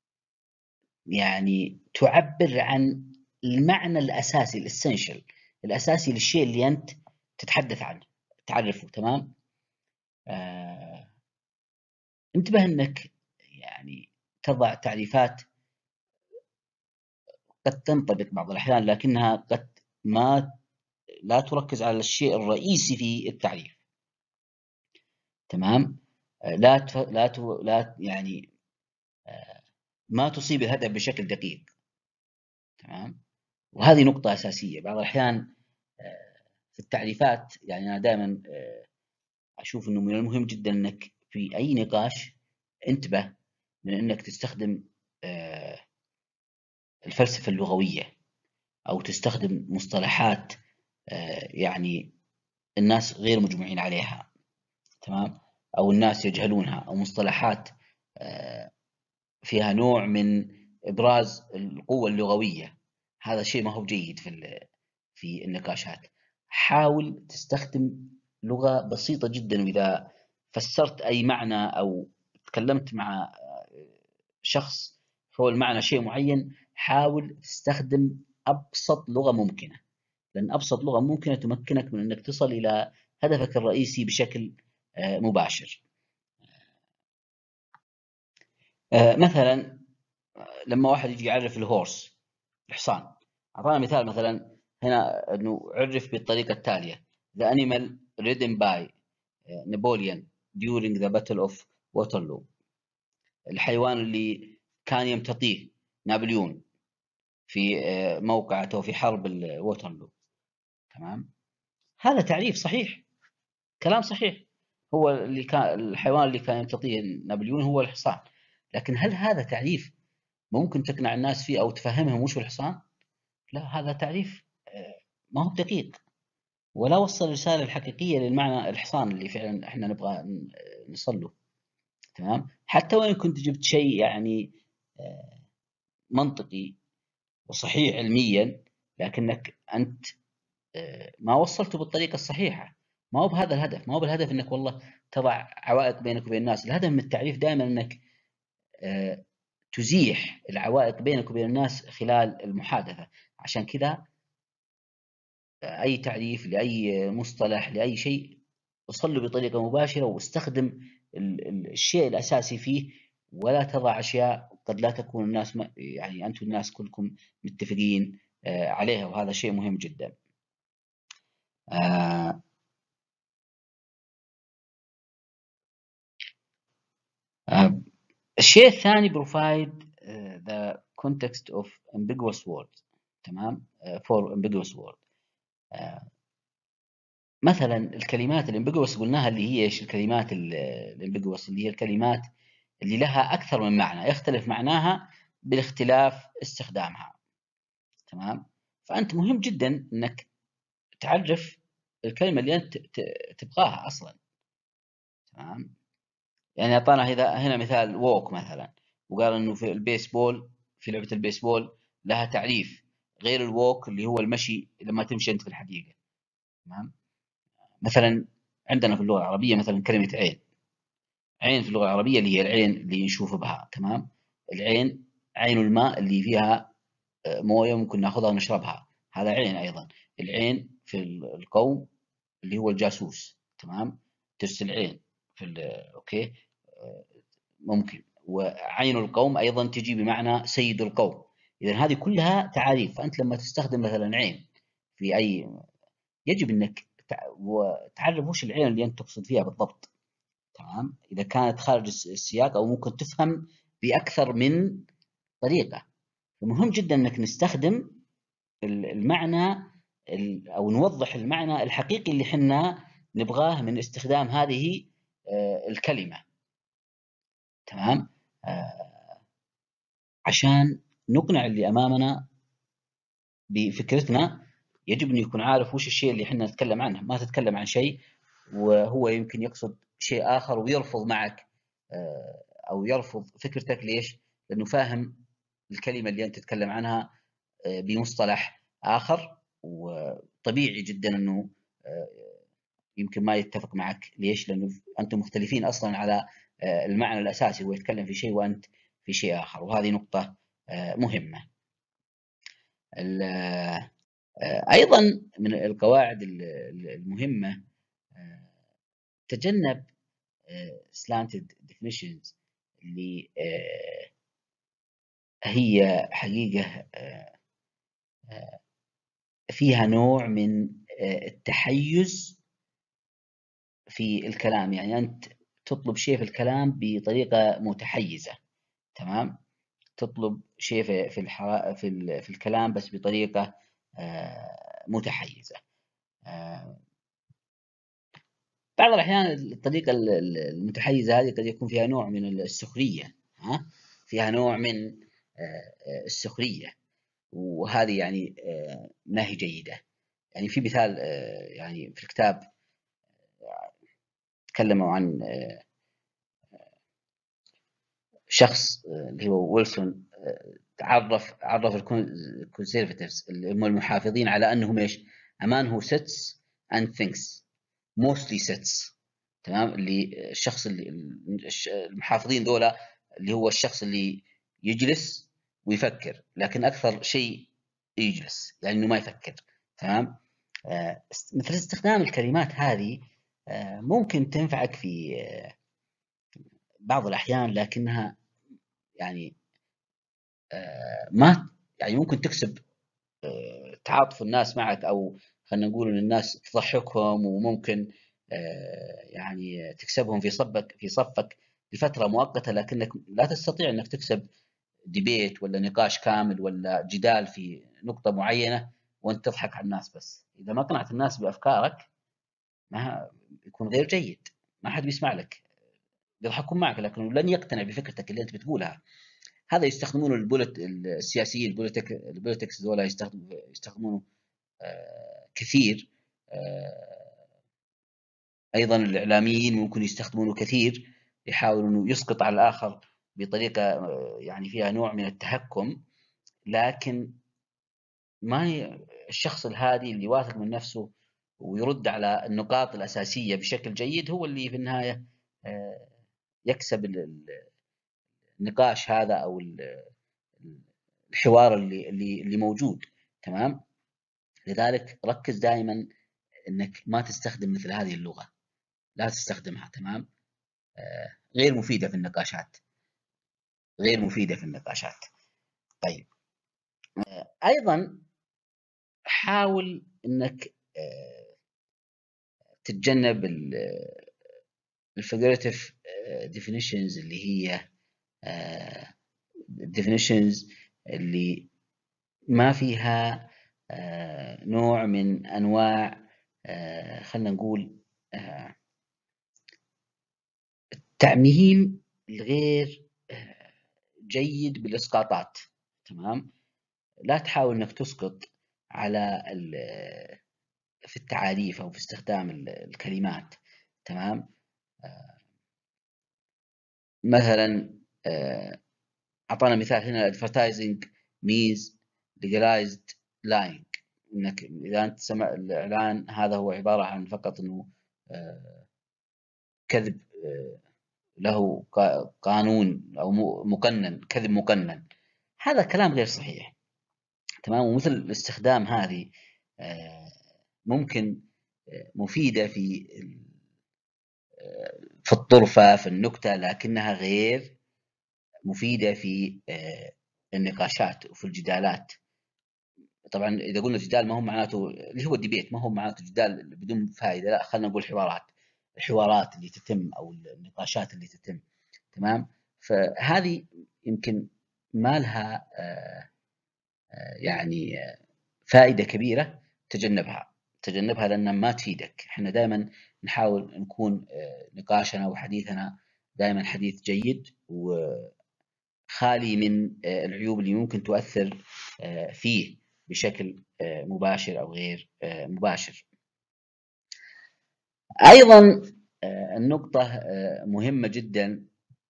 يعني تعبر عن المعنى الاساسي الاسنشال الاساسي للشيء اللي انت تتحدث عنه تعرفه. تمام. انتبه انك يعني تضع تعريفات قد تنطبق بعض الاحيان لكنها قد ما لا تركز على الشيء الرئيسي في التعريف. تمام. لا يعني ما تصيب الهدف بشكل دقيق. تمام. وهذه نقطة أساسية. بعض الأحيان في التعريفات يعني أنا دائما أشوف أنه من المهم جدا أنك في أي نقاش انتبه من أنك تستخدم الفلسفة اللغوية أو تستخدم مصطلحات يعني الناس غير مجمعين عليها. تمام. أو الناس يجهلونها، أو مصطلحات فيها نوع من إبراز القوة اللغوية. هذا شيء ما هو جيد في النقاشات. حاول تستخدم لغة بسيطة جدا، وإذا فسرت أي معنى أو تكلمت مع شخص حول معنى شيء معين حاول تستخدم أبسط لغة ممكنة، لأن أبسط لغة ممكنة تمكنك من أنك تصل إلى هدفك الرئيسي بشكل مباشر. مثلا لما واحد يجي يعرف الهورس الحصان، أعطانا مثال مثلا هنا أنه عرف بالطريقة التالية: The animal ridden by Napoleon during the Battle of Waterloo. الحيوان اللي كان يمتطيه نابليون في موقعته في حرب ووترلو. تمام. هذا تعريف صحيح، كلام صحيح. هو اللي كان الحيوان اللي كان يمتطيه نابليون هو الحصان. لكن هل هذا تعريف ممكن تقنع الناس فيه أو تفهمهم وش هو الحصان؟ لا، هذا تعريف ما هو دقيق ولا وصل الرسالة الحقيقية للمعنى الحصان اللي فعلا احنا نبغى نصل له. تمام. حتى وإن كنت جبت شيء يعني منطقي وصحيح علميا، لكنك أنت ما وصلته بالطريقة الصحيحة. ما هو بهذا الهدف، ما هو بالهدف أنك والله تضع عوائق بينك وبين الناس. الهدف من التعريف دائما أنك تزيح العوائق بينك وبين الناس خلال المحادثة. عشان كذا أي تعريف لأي مصطلح لأي شيء وصل له بطريقة مباشرة، واستخدم الشيء الأساسي فيه، ولا تضع أشياء قد لا تكون الناس يعني أنتم الناس كلكم متفقين عليها، وهذا شيء مهم جدا. الشيء الثاني provide the context of ambiguous words. تمام. for ambiguous word. مثلا الكلمات الامبيجوس قلناها اللي هي ايش؟ الكلمات الامبيجوس اللي هي الكلمات اللي لها اكثر من معنى، يختلف معناها باختلاف استخدامها. تمام. فانت مهم جدا انك تعرف الكلمه اللي انت تبغاها اصلا. تمام. يعني اعطانا هنا مثال ووك مثلا، وقال انه في البيسبول، في لعبه البيسبول لها تعريف غير الووك اللي هو المشي لما تمشي انت في الحديقه. تمام. مثلا عندنا في اللغه العربيه مثلا كلمه عين. عين في اللغه العربيه اللي هي العين اللي نشوف بها. تمام. العين عين الماء اللي فيها مويه ممكن ناخذها ونشربها، هذا عين. ايضا العين في القوم اللي هو الجاسوس. تمام. ترسل عين في اوكي ممكن. وعين القوم ايضا تجي بمعنى سيد القوم. اذا هذه كلها تعاريف. فانت لما تستخدم مثلا عين في اي، يجب انك تعرف وش العين اللي انت تقصد فيها بالضبط. تمام. اذا كانت خارج السياق او ممكن تفهم باكثر من طريقه، فمهم جدا انك نستخدم المعنى او نوضح المعنى الحقيقي اللي حنا نبغاه من استخدام هذه الكلمه. تمام. عشان نقنع اللي امامنا بفكرتنا يجب انه يكون عارف وش الشيء اللي احنا نتكلم عنه. ما تتكلم عن شيء وهو يمكن يقصد شيء اخر ويرفض معك او يرفض فكرتك. ليش؟ لانه فاهم الكلمه اللي انت تتكلم عنها بمصطلح اخر. وطبيعي جدا انه يمكن ما يتفق معك. ليش؟ لأنه أنتم مختلفين أصلا على المعنى الأساسي. هو يتكلم في شيء وأنت في شيء آخر، وهذه نقطة مهمة. أيضا من القواعد المهمة تجنب slanted definitions اللي هي حقيقة فيها نوع من التحيز في الكلام. يعني أنت تطلب شيء في الكلام بطريقة متحيزة، تمام؟ تطلب شيء في الكلام بس بطريقة متحيزة. بعض الأحيان الطريقة المتحيزة هذه قد يكون فيها نوع من السخرية، فيها نوع من السخرية، وهذه يعني ما هي جيدة. يعني في مثال يعني في الكتاب تكلموا عن شخص اللي هو ويلسون، عرف الكونسيرفتيفز اللي هم المحافظين على أنهم إيش؟ a man who sits and thinks mostly sits. تمام؟ اللي الشخص اللي المحافظين ذولا اللي هو الشخص اللي يجلس ويفكر، لكن أكثر شيء يجلس، يعني إنه ما يفكر. تمام؟ مثل استخدام الكلمات هذه ممكن تنفعك في بعض الأحيان، لكنها يعني ما يعني ممكن تكسب تعاطف الناس معك، أو خلنا نقول إن الناس تضحكهم، وممكن يعني تكسبهم في صفك لفترة مؤقتة، لكنك لا تستطيع أنك تكسب ديبيت ولا نقاش كامل ولا جدال في نقطة معينة وأنت تضحك على الناس بس. إذا ما قنعت الناس بأفكارك ما يكون غير جيد، ما حد بيسمع لك، بيضحكون معك لكنه لن يقتنع بفكرتك اللي أنت بتقولها. هذا يستخدمونه السياسيين، البوليتكس ذولا يستخدمونه كثير. أيضا الإعلاميين ممكن يستخدمونه كثير، يحاولوا إنه يسقط على الآخر بطريقة يعني فيها نوع من التهكم، لكن ما الشخص الهادي اللي واثق من نفسه ويرد على النقاط الأساسية بشكل جيد هو اللي في النهاية يكسب النقاش هذا أو الحوار اللي موجود. تمام؟ لذلك ركز دائما انك ما تستخدم مثل هذه اللغة، لا تستخدمها. تمام؟ غير مفيدة في النقاشات، غير مفيدة في النقاشات. طيب، ايضا حاول انك تتجنب الفيجريتيف definitions اللي هي definitions اللي ما فيها نوع من انواع خلنا نقول التعميم الغير جيد بالاسقاطات. تمام؟ لا تحاول انك تسقط على في التعاريف او في استخدام الكلمات. تمام؟ مثلا اعطانا مثال هنا advertising means legalized lying. انك اذا انت سمع الاعلان هذا هو عبارة عن فقط انه كذب له قانون او مقنن، كذب مقنن. هذا كلام غير صحيح. تمام؟ ومثل الاستخدام هذه ممكن مفيدة في الطرفة، في النكتة، لكنها غير مفيدة في النقاشات وفي الجدالات. طبعا إذا قلنا جدال ما هو معناته اللي هو الديبيت، ما هو معناته جدال بدون فائدة، لا، خلنا نقول الحوارات اللي تتم أو النقاشات اللي تتم. تمام؟ فهذه يمكن ما لها يعني فائدة كبيرة. تجنبها لأنها ما تفيدك. احنا دائما نحاول نكون نقاشنا وحديثنا دائما حديث جيد وخالي من العيوب اللي ممكن تؤثر فيه بشكل مباشر أو غير مباشر. أيضا النقطة مهمة جدا،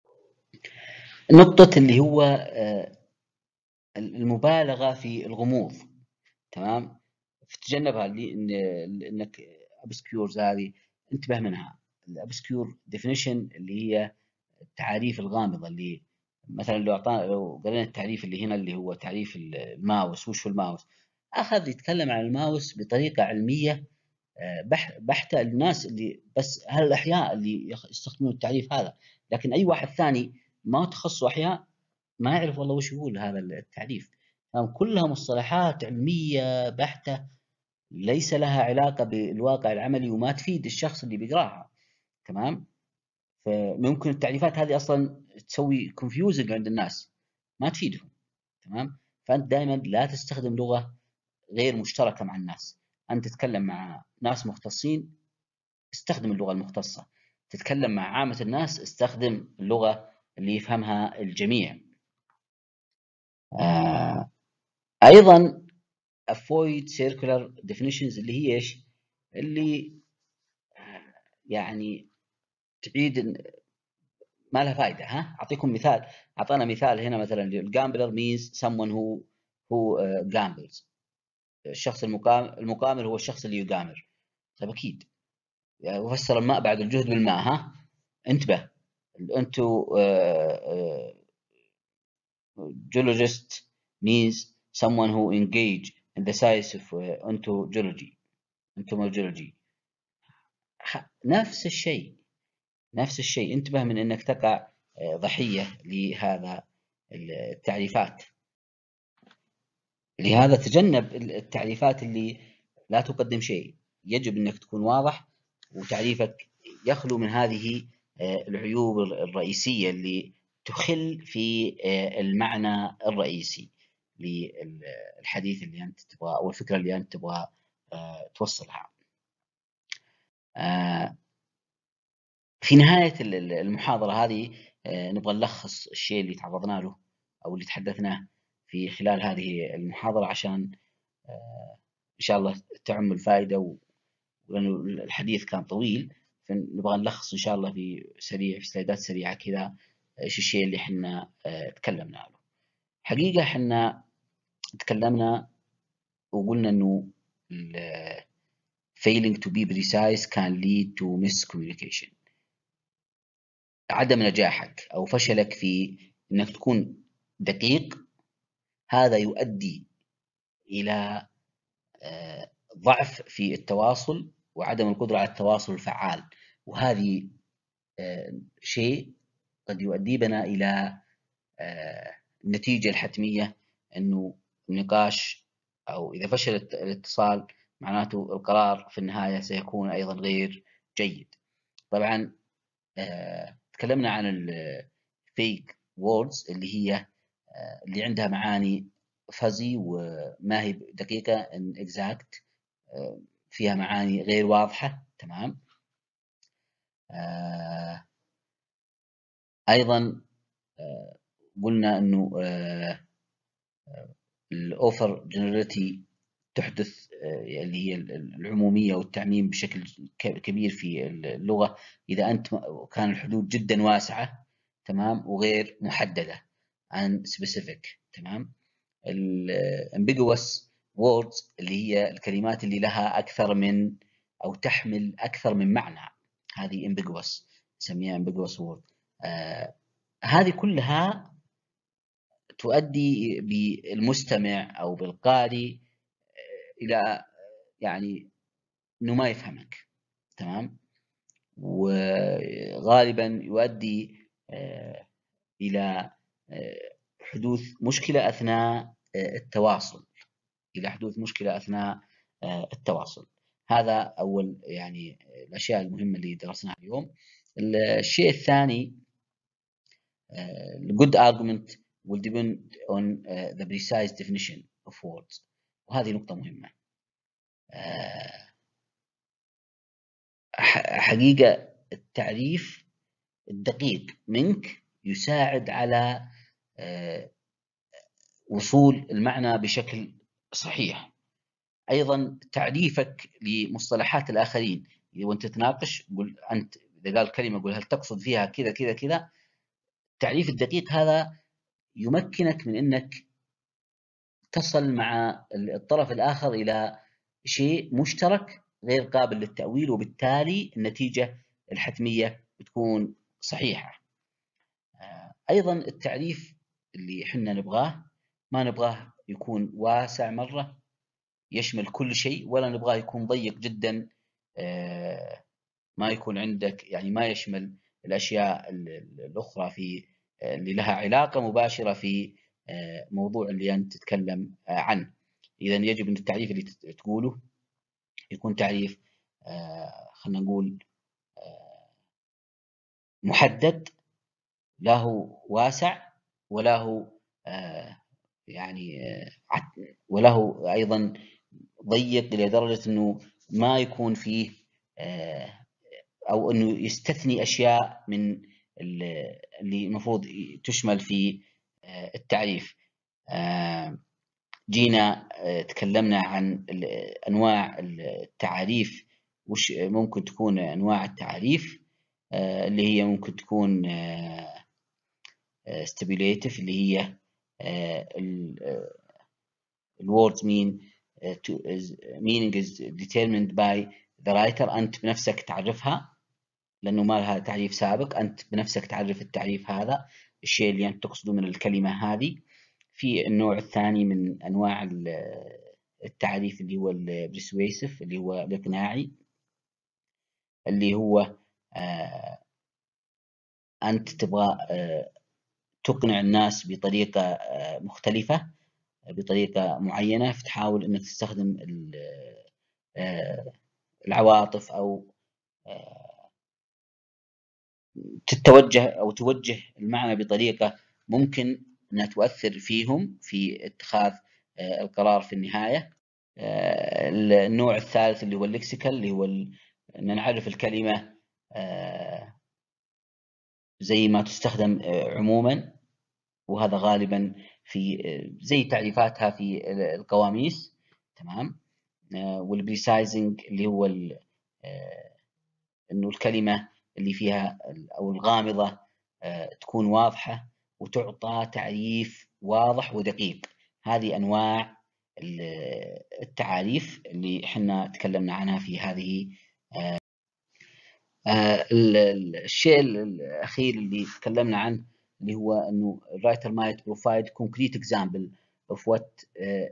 نقطة اللي هو المبالغة في الغموض. تمام؟ تتجنبها، انك obscures هذه انتبه منها. الابسكيور ديفينيشن اللي هي التعاريف الغامضة، اللي مثلا لو قرينا التعريف اللي هنا اللي هو تعريف الماوس، وش هو الماوس؟ أخذ يتكلم عن الماوس بطريقة علمية بحتة. الناس اللي بس الأحياء اللي يستخدمون التعريف هذا، لكن أي واحد ثاني ما تخصصه أحياء ما يعرف والله وش يقول هذا التعريف. كلها مصطلحات علمية بحتة ليس لها علاقة بالواقع العملي وما تفيد الشخص اللي بيقراها. تمام. فممكن التعريفات هذه اصلا تسوي confusing عند الناس، ما تفيدهم. تمام. فانت دائما لا تستخدم لغه غير مشتركه مع الناس. انت تتكلم مع ناس مختصين، استخدم اللغه المختصه. تتكلم مع عامه الناس، استخدم اللغه اللي يفهمها الجميع. ايضا avoid circular definitions اللي هي ايش؟ اللي يعني تعيد ما لها فائده. اعطيكم مثال. اعطانا مثال هنا مثلا الجامبلر means someone who gambles. الشخص المقامر هو الشخص اللي يقامر. طيب اكيد. يعني وفسر الماء بعد الجهد بالماء. انتبه. انتو geologist means someone who engage in the science of entomology. نفس الشيء. نفس الشيء. انتبه من انك تقع ضحية لهذا التعريفات. لهذا تجنب التعريفات اللي لا تقدم شيء. يجب انك تكون واضح وتعريفك يخلو من هذه العيوب الرئيسية اللي تخل في المعنى الرئيسي للحديث اللي انت تبغى او الفكرة اللي انت تبغى توصلها. في نهاية المحاضرة هذه نبغى نلخص الشيء اللي تعرضنا له أو اللي تحدثناه في خلال هذه المحاضرة عشان إن شاء الله تعم الفائدة، لأنه الحديث كان طويل، فنبغى نلخص إن شاء الله في سلايدات سريعة كذا إيش الشيء اللي إحنا تكلمنا عنه. حقيقة إحنا تكلمنا وقلنا إنه failing to be precise can lead to miscommunication. عدم نجاحك أو فشلك في أنك تكون دقيق هذا يؤدي إلى ضعف في التواصل وعدم القدرة على التواصل الفعال، وهذه شيء قد يؤدي بنا إلى النتيجة الحتمية أنه النقاش أو إذا فشل الاتصال معناته القرار في النهاية سيكون أيضا غير جيد. طبعا تكلمنا عن الفيك ووردز اللي هي اللي عندها معاني فuzzy وما هي دقيقة inexact، فيها معاني غير واضحة. تمام. أيضا قلنا أنه الأوفر جنراليتي تحدث اللي هي العمومية والتعميم بشكل كبير في اللغة إذا أنت كان الحدود جدا واسعة. تمام. وغير محددة عن specific. تمام. ambiguous words اللي هي الكلمات اللي لها أكثر من أو تحمل أكثر من معنى، هذه ambiguous نسميها ambiguous word. هذه كلها تؤدي بالمستمع أو بالقارئ إلى يعني إنه ما يفهمك. تمام. وغالبا يؤدي إلى حدوث مشكلة أثناء التواصل. هذا أول يعني الأشياء المهمة اللي درسناها اليوم. الشيء الثاني good argument will depend on the precise definition of words، وهذه نقطة مهمة. حقيقة التعريف الدقيق منك يساعد على وصول المعنى بشكل صحيح. أيضا تعريفك لمصطلحات الآخرين، إذا وأنت تناقش قل أنت إذا قال كلمة قل هل تقصد فيها كذا كذا كذا. التعريف الدقيق هذا يمكنك من أنك تصل مع الطرف الآخر إلى شيء مشترك غير قابل للتأويل، وبالتالي النتيجة الحتمية بتكون صحيحة. أيضا التعريف اللي حنا نبغاه ما نبغاه يكون واسع مرة يشمل كل شيء، ولا نبغاه يكون ضيق جدا ما يكون عندك يعني ما يشمل الأشياء الأخرى في اللي لها علاقة مباشرة في موضوع اللي أنت تتكلم عنه. إذا يجب أن التعريف اللي تقوله يكون تعريف خلنا نقول محدد، لا هو واسع ولا هو يعني ولا هو أيضا ضيق إلى درجة أنه ما يكون فيه أو أنه يستثني أشياء من اللي المفروض تشمل في التعريف. جينا تكلمنا عن أنواع التعاريف، وش ممكن تكون أنواع التعاريف اللي هي ممكن تكون stimulative، اللي هي الwords meaning is determined by the writer. أنت بنفسك تعرفها لأنه ما لها تعريف سابق، أنت بنفسك تعرف التعريف هذا الشيء اللي أنت تقصده من الكلمة هذه. في النوع الثاني من أنواع التعريف اللي هو البرسويسيف، اللي هو الإقناعي، اللي هو أنت تبغى تقنع الناس بطريقة مختلفة، بطريقة معينة، فتحاول أنك تستخدم العواطف أو تتوجه أو توجه المعنى بطريقة ممكن أنها تؤثر فيهم في اتخاذ القرار في النهاية. النوع الثالث اللي هو الليكسيكال، اللي هو أن نعرف الكلمة زي ما تستخدم عموما، وهذا غالبا في زي تعريفاتها في القواميس. تمام. والبريسايزنج اللي هو انه الكلمة اللي فيها او الغامضة تكون واضحة وتعطى تعريف واضح ودقيق. هذه انواع التعاريف اللي احنا تكلمنا عنها في هذه. الشيء الأخير اللي تكلمنا عنه اللي هو إنه writer might provide concrete example of what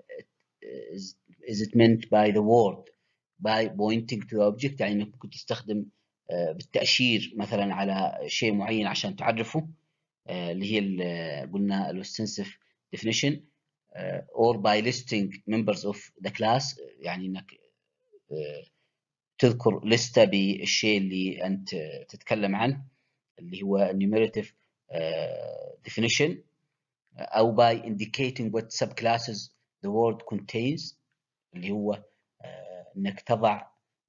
is it meant by the word by pointing to the object. يعني إنك ممكن تستخدم بالتأشير مثلا على شيء معين عشان تعرفه، اللي هي قلنا الاوستنسيف definition، or by listing members of the class، يعني إنك تذكر لستة بالشيء اللي أنت تتكلم عنه اللي هو enumerative definition، أو by indicating what subclasses the word contains، اللي هو أنك تضع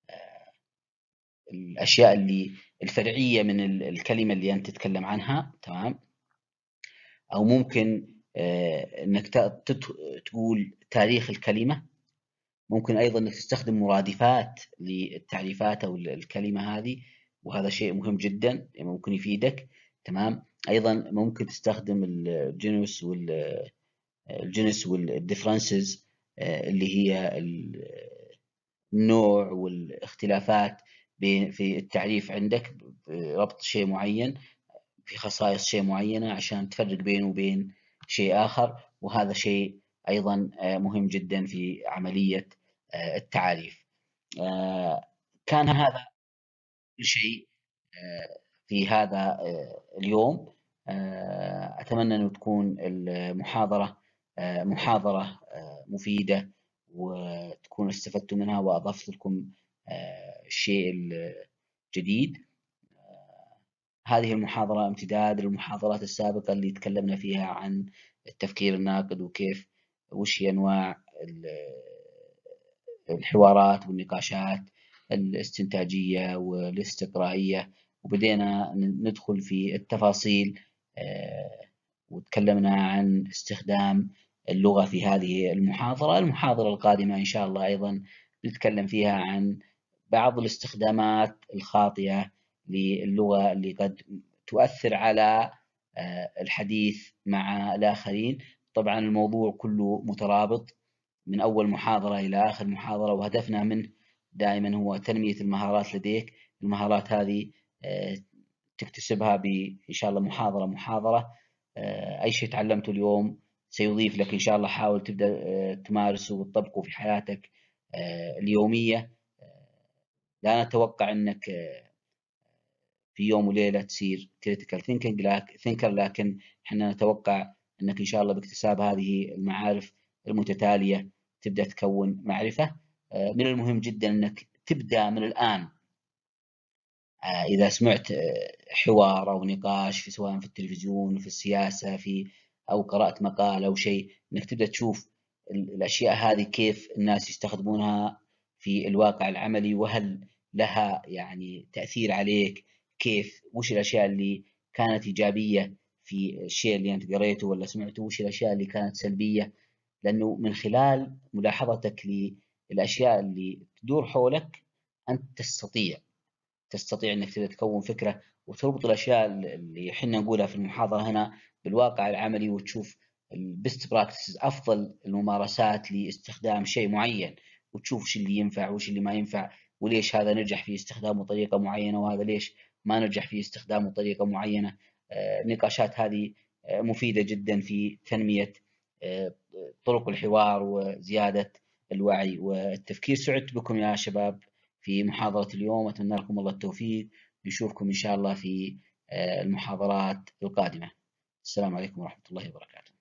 الأشياء اللي الفرعية من الكلمة اللي أنت تتكلم عنها. تمام. أو ممكن أنك تقول تاريخ الكلمة. ممكن أيضا أنك تستخدم مرادفات للتعريفات أو الكلمة هذه، وهذا شيء مهم جدا ممكن يفيدك. تمام. أيضا ممكن تستخدم الجنس والديفرنسز اللي هي النوع والاختلافات في التعريف عندك، ربط شيء معين في خصائص شيء معينة عشان تفرق بينه وبين شيء آخر، وهذا شيء أيضا مهم جدا في عملية التعاريف. كان هذا كل شيء في هذا اليوم. أتمنى أن تكون المحاضرة محاضرة مفيدة، وتكونوا استفدتوا منها وأضفت لكم الشيء الجديد. هذه المحاضرة امتداد للمحاضرات السابقة اللي تكلمنا فيها عن التفكير الناقد وكيف وش هي أنواع الحوارات والنقاشات الاستنتاجية والاستقرائية، وبدينا ندخل في التفاصيل وتكلمنا عن استخدام اللغة في هذه المحاضرة. المحاضرة القادمة إن شاء الله أيضا نتكلم فيها عن بعض الاستخدامات الخاطئة للغة اللي قد تؤثر على الحديث مع الآخرين. طبعا الموضوع كله مترابط من أول محاضرة إلى آخر محاضرة، وهدفنا منه دائما هو تنمية المهارات لديك. المهارات هذه تكتسبها إن شاء الله محاضرة محاضرة. أي شيء تعلمته اليوم سيضيف لك إن شاء الله. حاول تبدأ تمارسه وتطبقه في حياتك اليومية. لا نتوقع أنك في يوم وليلة تصير critical thinker، لكن احنا نتوقع أنك إن شاء الله باكتساب هذه المعارف المتتالية تبدأ تكون معرفة. من المهم جدا أنك تبدأ من الآن. إذا سمعت حوار أو نقاش في سواء في التلفزيون في السياسة أو قرأت مقال أو شيء، أنك تبدأ تشوف الأشياء هذه كيف الناس يستخدمونها في الواقع العملي، وهل لها يعني تأثير عليك؟ كيف وش الأشياء اللي كانت إيجابية في الشيء اللي أنت قريته ولا سمعته، وش الأشياء اللي كانت سلبية؟ لأنه من خلال ملاحظتك للأشياء اللي تدور حولك أنت تستطيع انك تكون فكره وتربط الاشياء اللي احنا نقولها في المحاضره هنا بالواقع العملي، وتشوف البست براكتسز، افضل الممارسات لاستخدام شيء معين، وتشوف وش اللي ينفع وش اللي ما ينفع، وليش هذا نجح في استخدامه بطريقه معينه وهذا ليش ما نجح في استخدامه بطريقه معينه. النقاشات هذه مفيده جدا في تنميه طرق الحوار وزياده الوعي والتفكير. سعدت بكم يا شباب في محاضرة اليوم، أتمنى لكم الله التوفيق. نشوفكم إن شاء الله في المحاضرات القادمة. السلام عليكم ورحمة الله وبركاته.